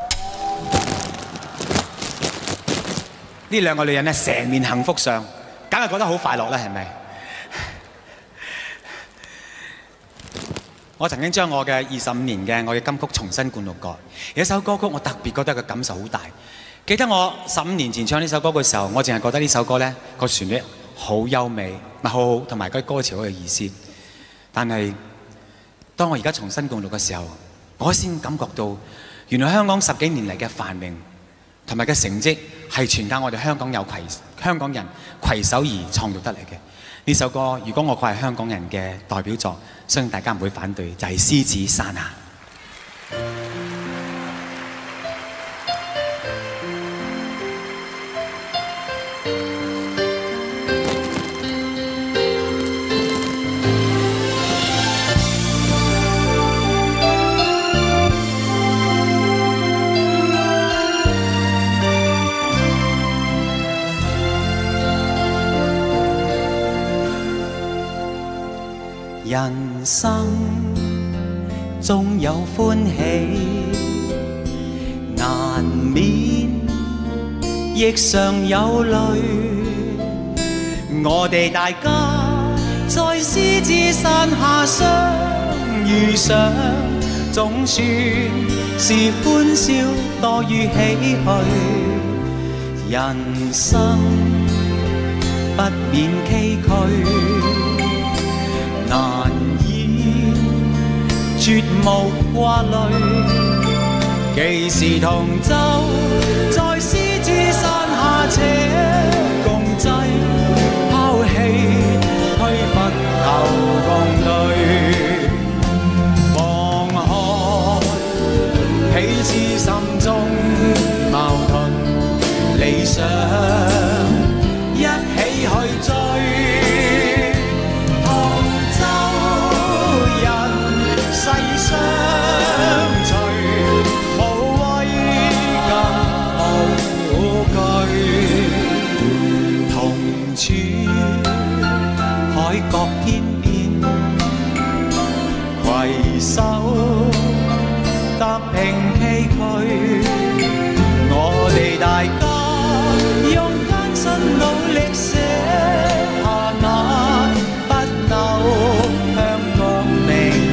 呢兩個女人咧，成面幸福相。梗係覺得好快樂啦，係咪？我曾經將我嘅25年嘅我嘅金曲重新灌錄過，有一首歌曲我特別覺得個感受好大。記得我15年前唱呢首歌嘅時候，我淨係覺得呢首歌呢個旋律好優美，咪好好，同埋嗰啲歌詞好有意思。但係當我而家重新灌錄嘅時候，我先感覺到原來香港10幾年嚟嘅繁榮同埋嘅成績係全靠我哋香港人攜手而創造得嚟嘅。呢首歌如果我係香港人嘅代表作，相信大家唔會反對，就係《獅子山下》。人生縱有歡喜，難免亦常有淚。我哋大家在獅子山下相遇上，總算是歡笑多於唏噓。人生不免崎嶇，難以絕無掛慮，幾時同舟在獅子山下且共濟，拋棄推不後共對，放開彼此心中矛盾理想，一起去追。世相隨，無畏更無懼，同處海角天邊，攜手踏平崎嶇。我哋大家用艱辛努力寫下那不朽香港名。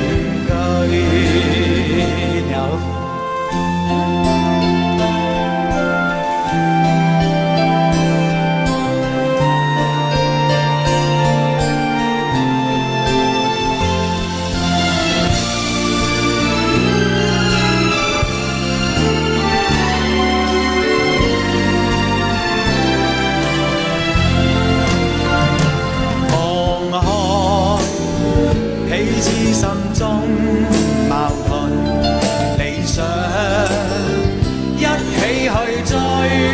中矛盾理想，一起去追。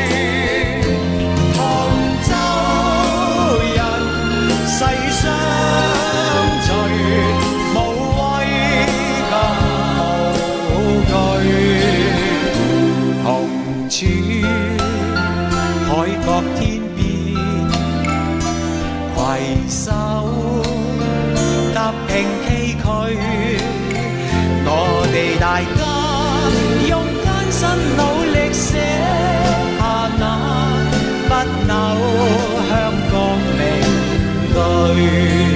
同舟人世相聚，無畏更無懼。紅柱海角天邊，攜手踏平崎嶇。我哋大家用艱辛努力寫下那不朽香港名句。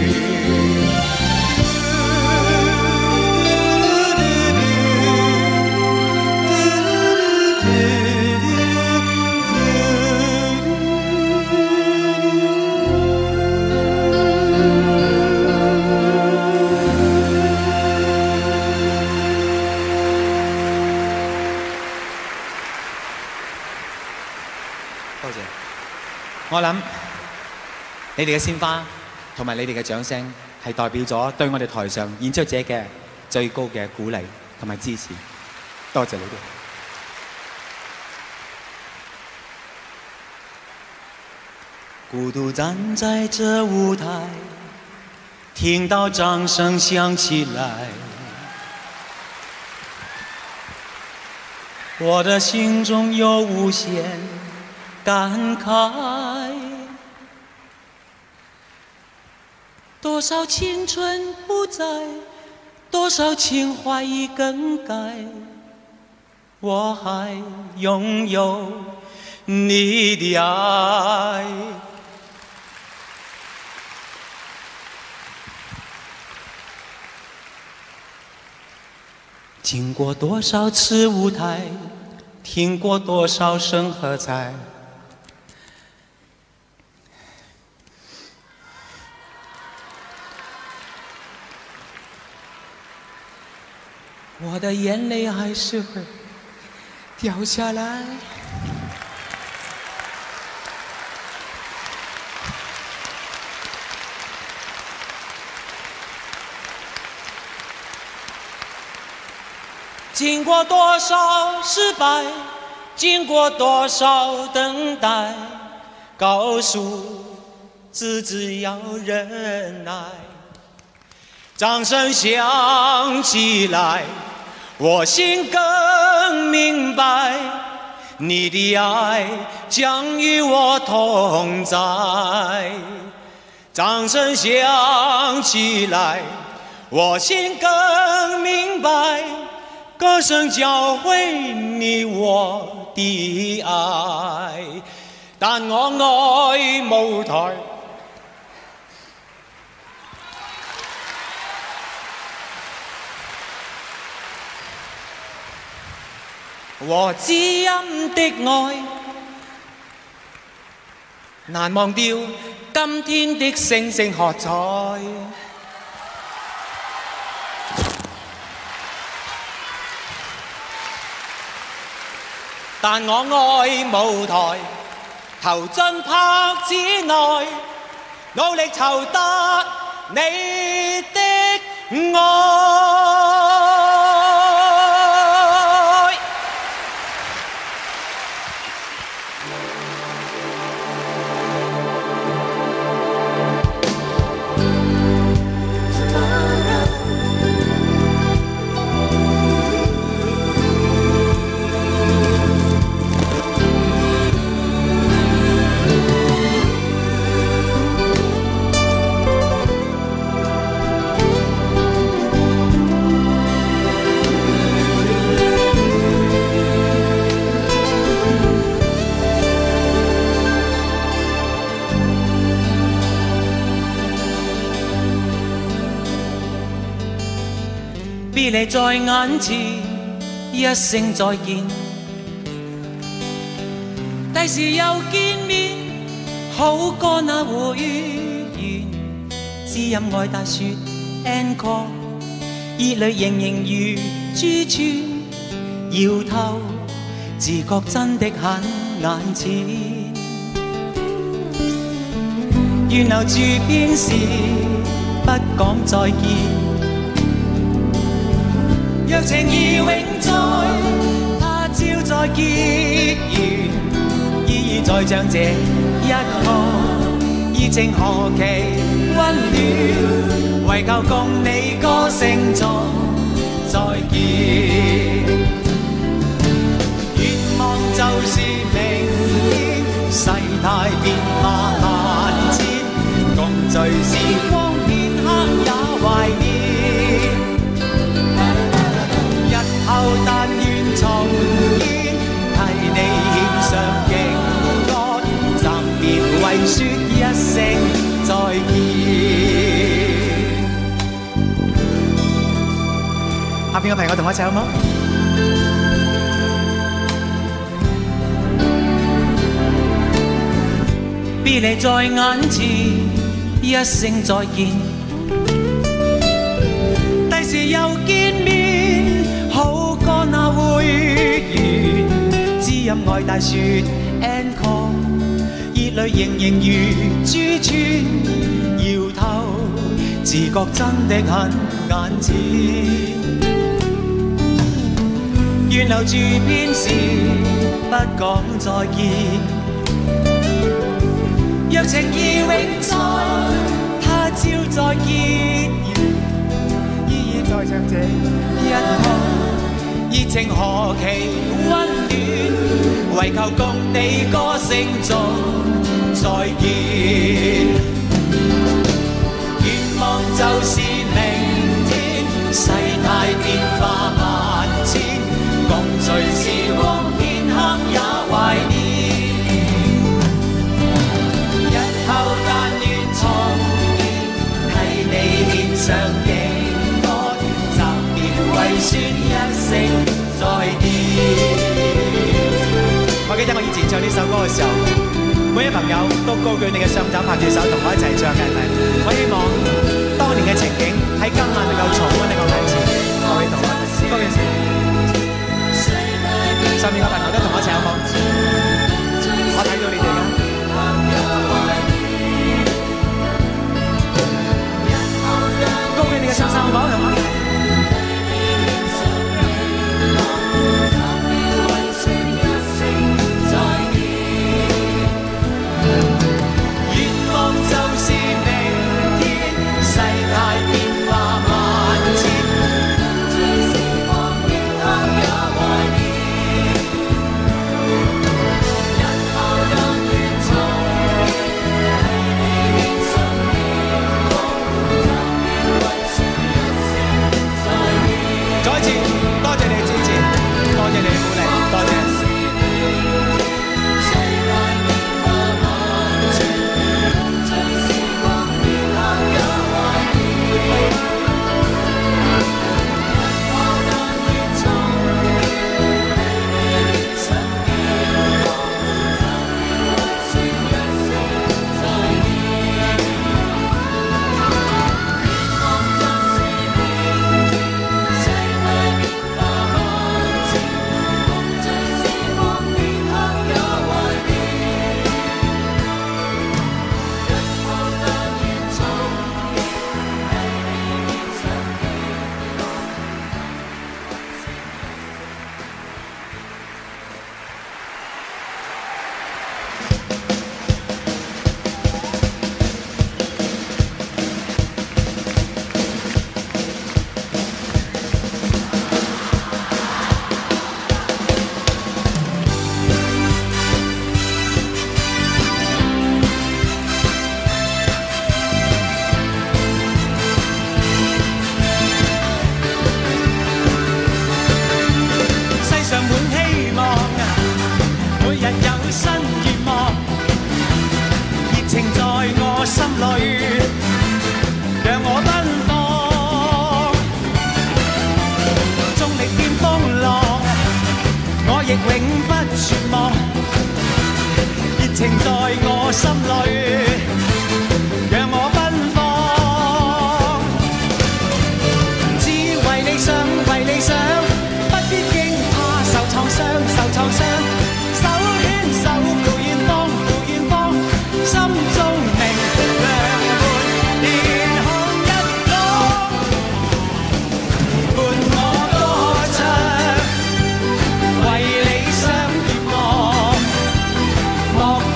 我諗你哋嘅鮮花同埋你哋嘅掌聲係代表咗對我哋台上演出者嘅最高嘅鼓勵同埋支持，多謝你哋。孤獨站在這舞台，聽到掌聲響起來，我的心中有無限感慨，多少青春不在，多少情懷已更改，我還擁有你的愛。經過多少次舞台，聽過多少聲喝彩，我的眼淚還是會掉下來。經過多少失敗，經過多少等待，告訴自己要忍耐。掌聲響起來，我心更明白，你的愛將與我同在。掌聲響起來，我心更明白，歌聲教會你我的愛。但我愛舞台，和知音的愛，難忘掉今天的聲聲喝彩。但我愛舞台，投進拍子內，努力籌得你的愛。別離在眼前，一聲再見，第時又見面，好過那會緣。知音愛大說 encore， 熱淚盈盈如珠串，搖頭自覺真的很眼前。願留住便是不講再見， 再唱這一曲，熱情何其溫暖，為求共你歌聲中再見。願望就是明天，世態變化萬千，共聚時光片刻也懷念。日後但願重現，替你獻上敬歌，暫別為說一聲再見。下邊嘅朋友同我一齊好冇？別離在眼前，一聲再見。第時又見面，好過那會緣。知音愛大雪 encore， 熱淚盈盈如珠串，搖頭自覺真的很眼前。願留住片時，不講再見。若情意永在，他朝再結緣，依依再唱這一曲，熱情何其溫暖，為求共你歌聲中再見。願望就是明天，世態變化萬千，共聚時光片刻也懷念。上敬歌，暫別為說一聲再見。我記得我以前唱呢首歌嘅時候，每位朋友都高舉你嘅雙手，拍住手同我一齊唱嘅係咪？我希望當年嘅情景喺今晚能夠重溫喺我眼前。各位同學，高興上面嘅朋友都同我一齊好冇？我睇到你哋㗎。你嘅雙手好冇？係嘛？願望就是明天，世態變化萬千，最時光片刻也懷念。日後但願重現，替你獻上敬歌。再一次多謝你嘅支持，多謝你嘅鼓勵，多謝。莫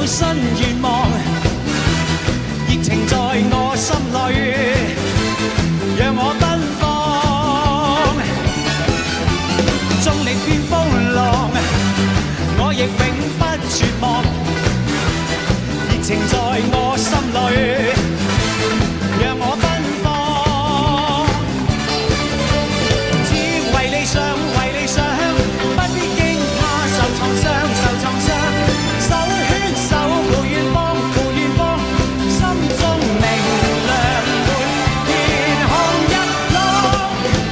新願望，熱情在我心裏，讓我奔放，縱力變風浪，我亦永不絕望，熱情在我心裏，讓我奔放，只為理想，為理想，不必驚怕受創傷，受創傷。手牽手抱遠方，抱遠方，心中明亮滿天空一浪，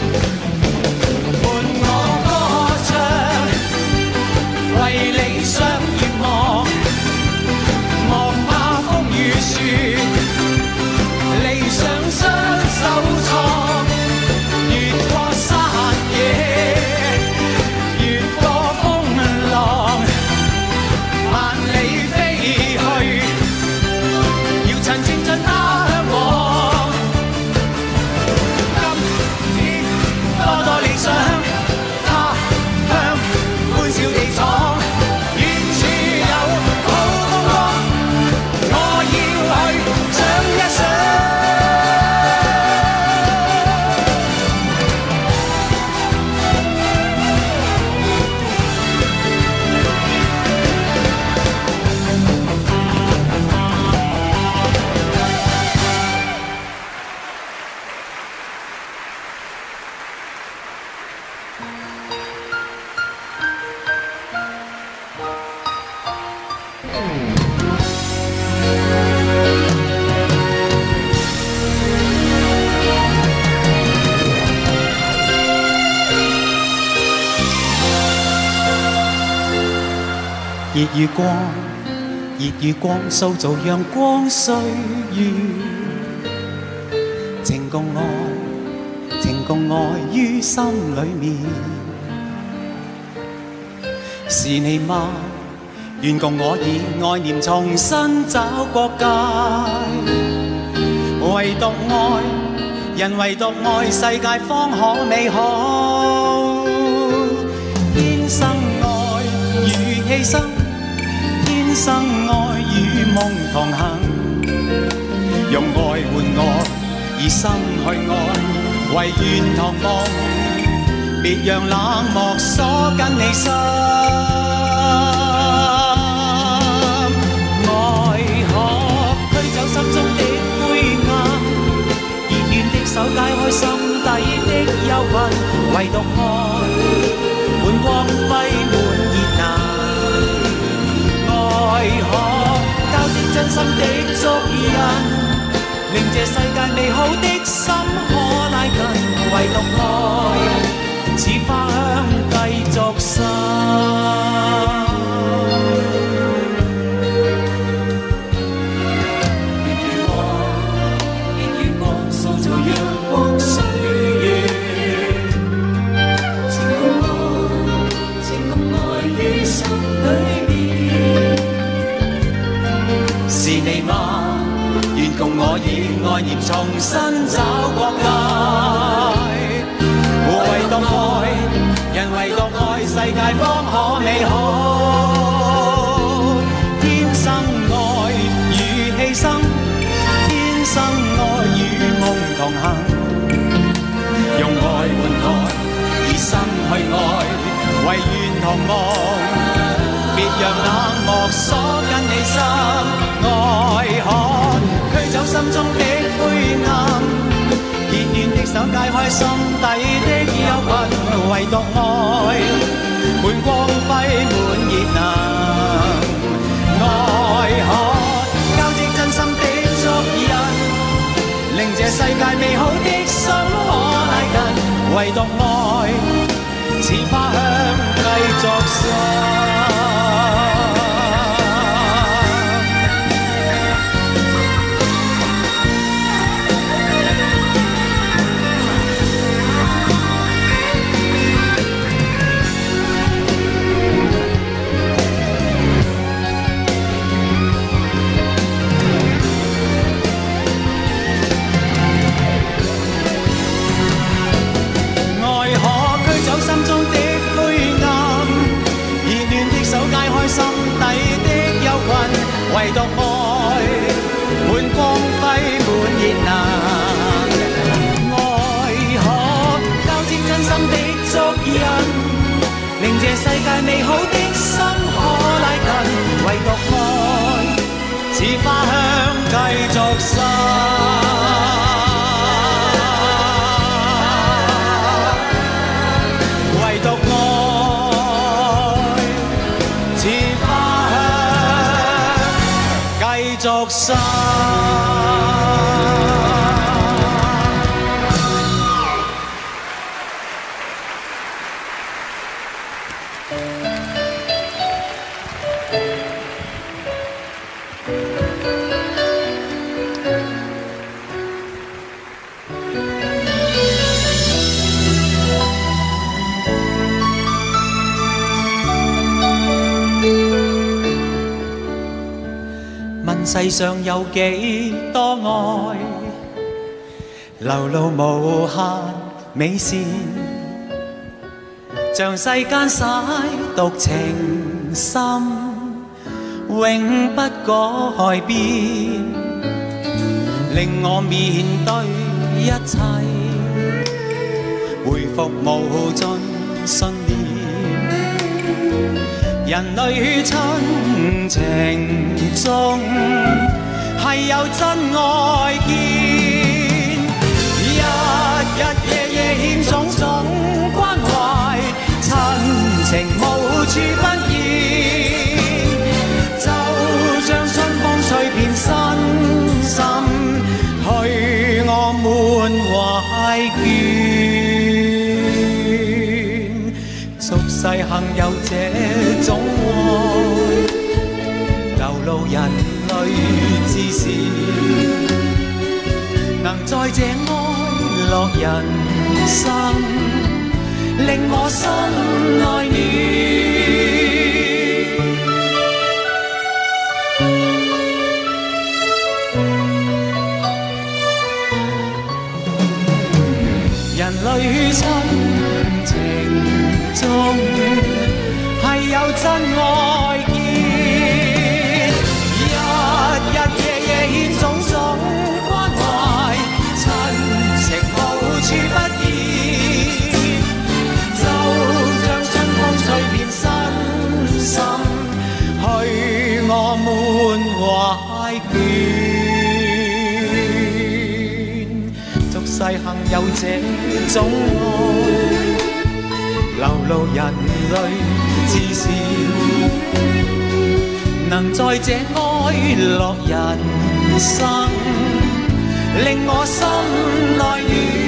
伴我歌唱，為理想願望，莫怕風雨雪，理想雙手創，越過山野，越過風浪。萬里飛去，要趁青春他向往。今天多多理想，他鄉歡笑地闖，遠處有好風光，我要去想一想。熱與光，熱與光，塑造陽光歲月。情共愛，情共愛於心裏面。是你嗎？願共我以愛念重新找國界。唯獨愛，人唯獨愛，世界方可美好。天生愛與犧牲。天生愛與夢同行，用愛換愛，以心去愛，唯願同夢，別讓冷漠鎖緊你心。愛可驅走心中的灰暗，熱暖的手解開心底的憂困，唯獨愛滿光輝滿熱鬧。愛可交織真心的足印，令這世界美好的心可拉近，唯獨愛似花香繼續生。熱與光塑造陽光歲月，情共愛於心裏面。是你嗎？願共我以愛念重新找國界。唯獨愛，人唯獨愛，世界方可美好。天生愛與犧牲，天生愛與夢同行。用愛換愛，以心去愛，唯願同夢。別讓冷漠鎖緊你心，愛可驅走心中的灰暗，熱暖的手解開心底的憂困，唯獨愛滿光輝滿熱能。愛可交織真心的足印，令這世界美好的心可拉近，唯獨愛似花香繼續生。愛似花香繼續生。唯獨愛似花香繼續生。世上有幾多愛，流露無限美善，像世間洗讀情深，永不改變，令我面對一切，回復無盡信念。人類親情中係有真愛見，日日夜夜獻種種關懷，親情無處不現，就像春風吹遍身心，去我滿懷倦。俗世幸有這種愛，流露人類之善，能在這安樂人生，令我心內暖。人類親情中係有真愛見，日日夜夜獻種種關懷，親情無處不現，就像春風吹遍身心，去我滿懷倦。俗世幸有這種愛，流露人類至善，能在這哀樂人生，令我心內暖。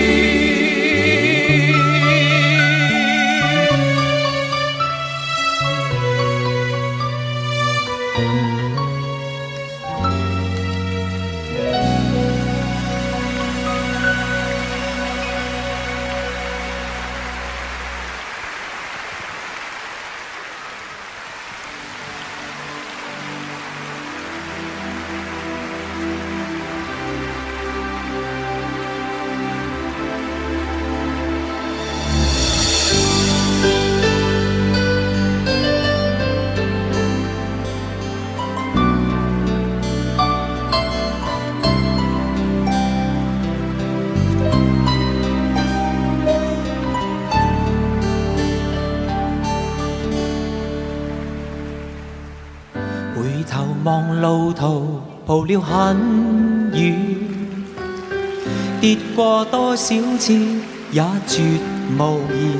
望路途蒲了很遠，跌過多少次也絕無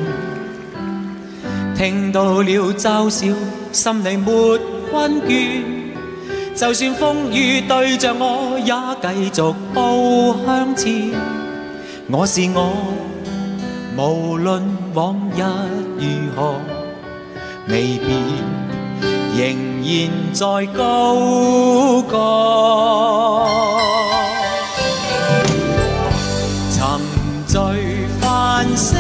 言。聽到了嘲笑，心裏沒困倦。就算風雨對着我，也繼續步向前。我是我，無論往日如何未變。仍然在高歌，沉醉繁星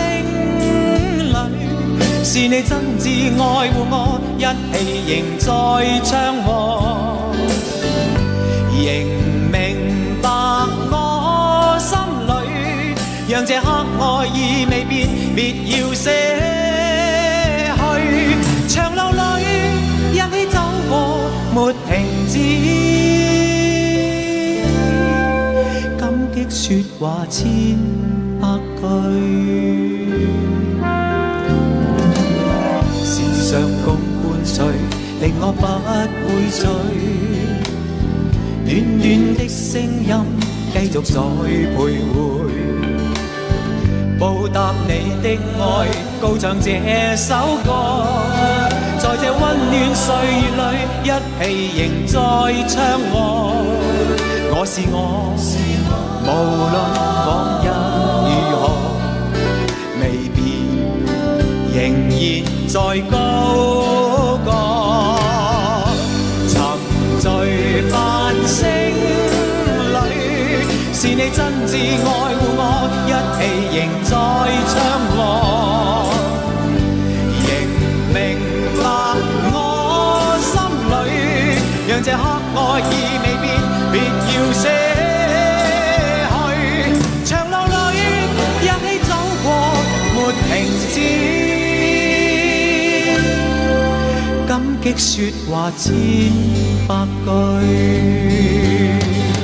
裏，是你真摯愛護我，一起仍在唱和，仍明白我心裏，讓這刻愛意未變，別要捨去，長路裏一起走過，沒停止。感激說話千百句，時常共伴隨，令我不會醉。 的聲音繼續在徘徊，報答你的愛，高唱這首歌，在這溫暖歲月裏，一起仍在唱和。我是我，無論往日如何，未變，仍然在高歌。沉醉繁星裏，是你真摯愛護我，一起仍在唱和。仍明白我心裏，讓這刻愛意未變，別要捨去。長路裏一起走過，沒停止。感激說話千百句。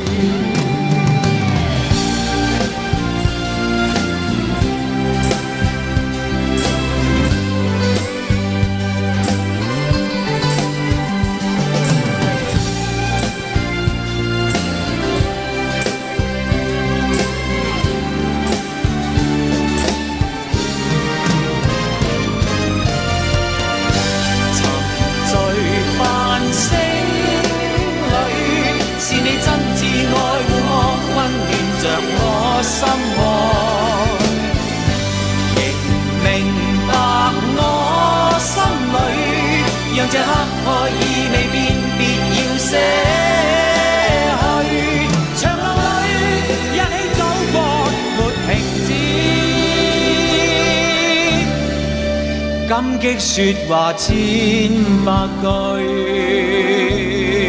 心窩，亦明白我心裏，讓這刻愛意未變，別要捨去。長路裏一起走過，沒停止。感激說話千百句。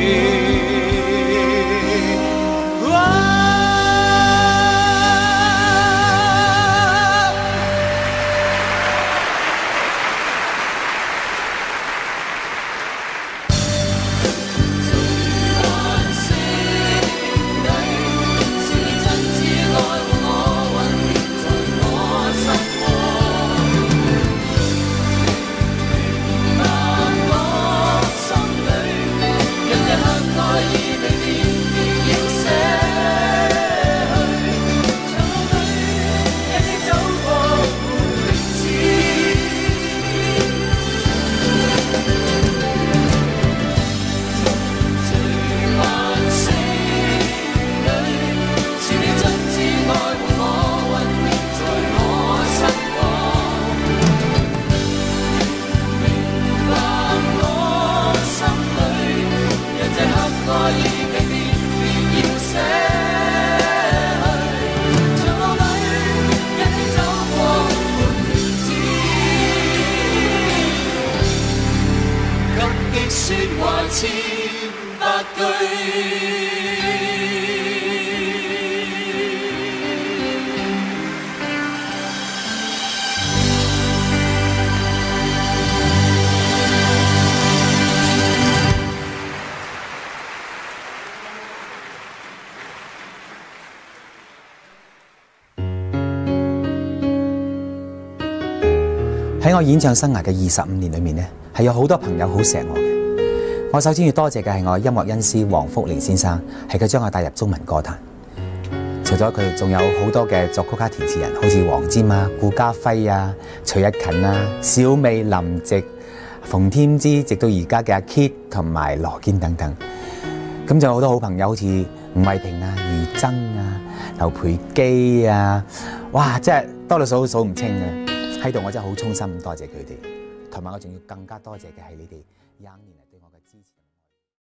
喺我演唱生涯嘅25年裏面呢，係有好多朋友好錫我嘅。我首先要多謝嘅係我音樂恩師黃福年先生，係佢將我帶入中文歌壇。除咗佢，仲有好多嘅作曲家填詞人，好似黃霑啊、顧嘉輝啊、徐一勤啊、小美、林夕、馮添枝，直到而家嘅阿 Kid 同埋羅堅等等。咁仲有好多好朋友，好似吳慧萍啊、俞琤啊、劉培基啊，哇！真係多到數唔清嘅。喺度我真係好衷心咁多謝佢哋，同埋我仲要更加多謝嘅係你哋20年。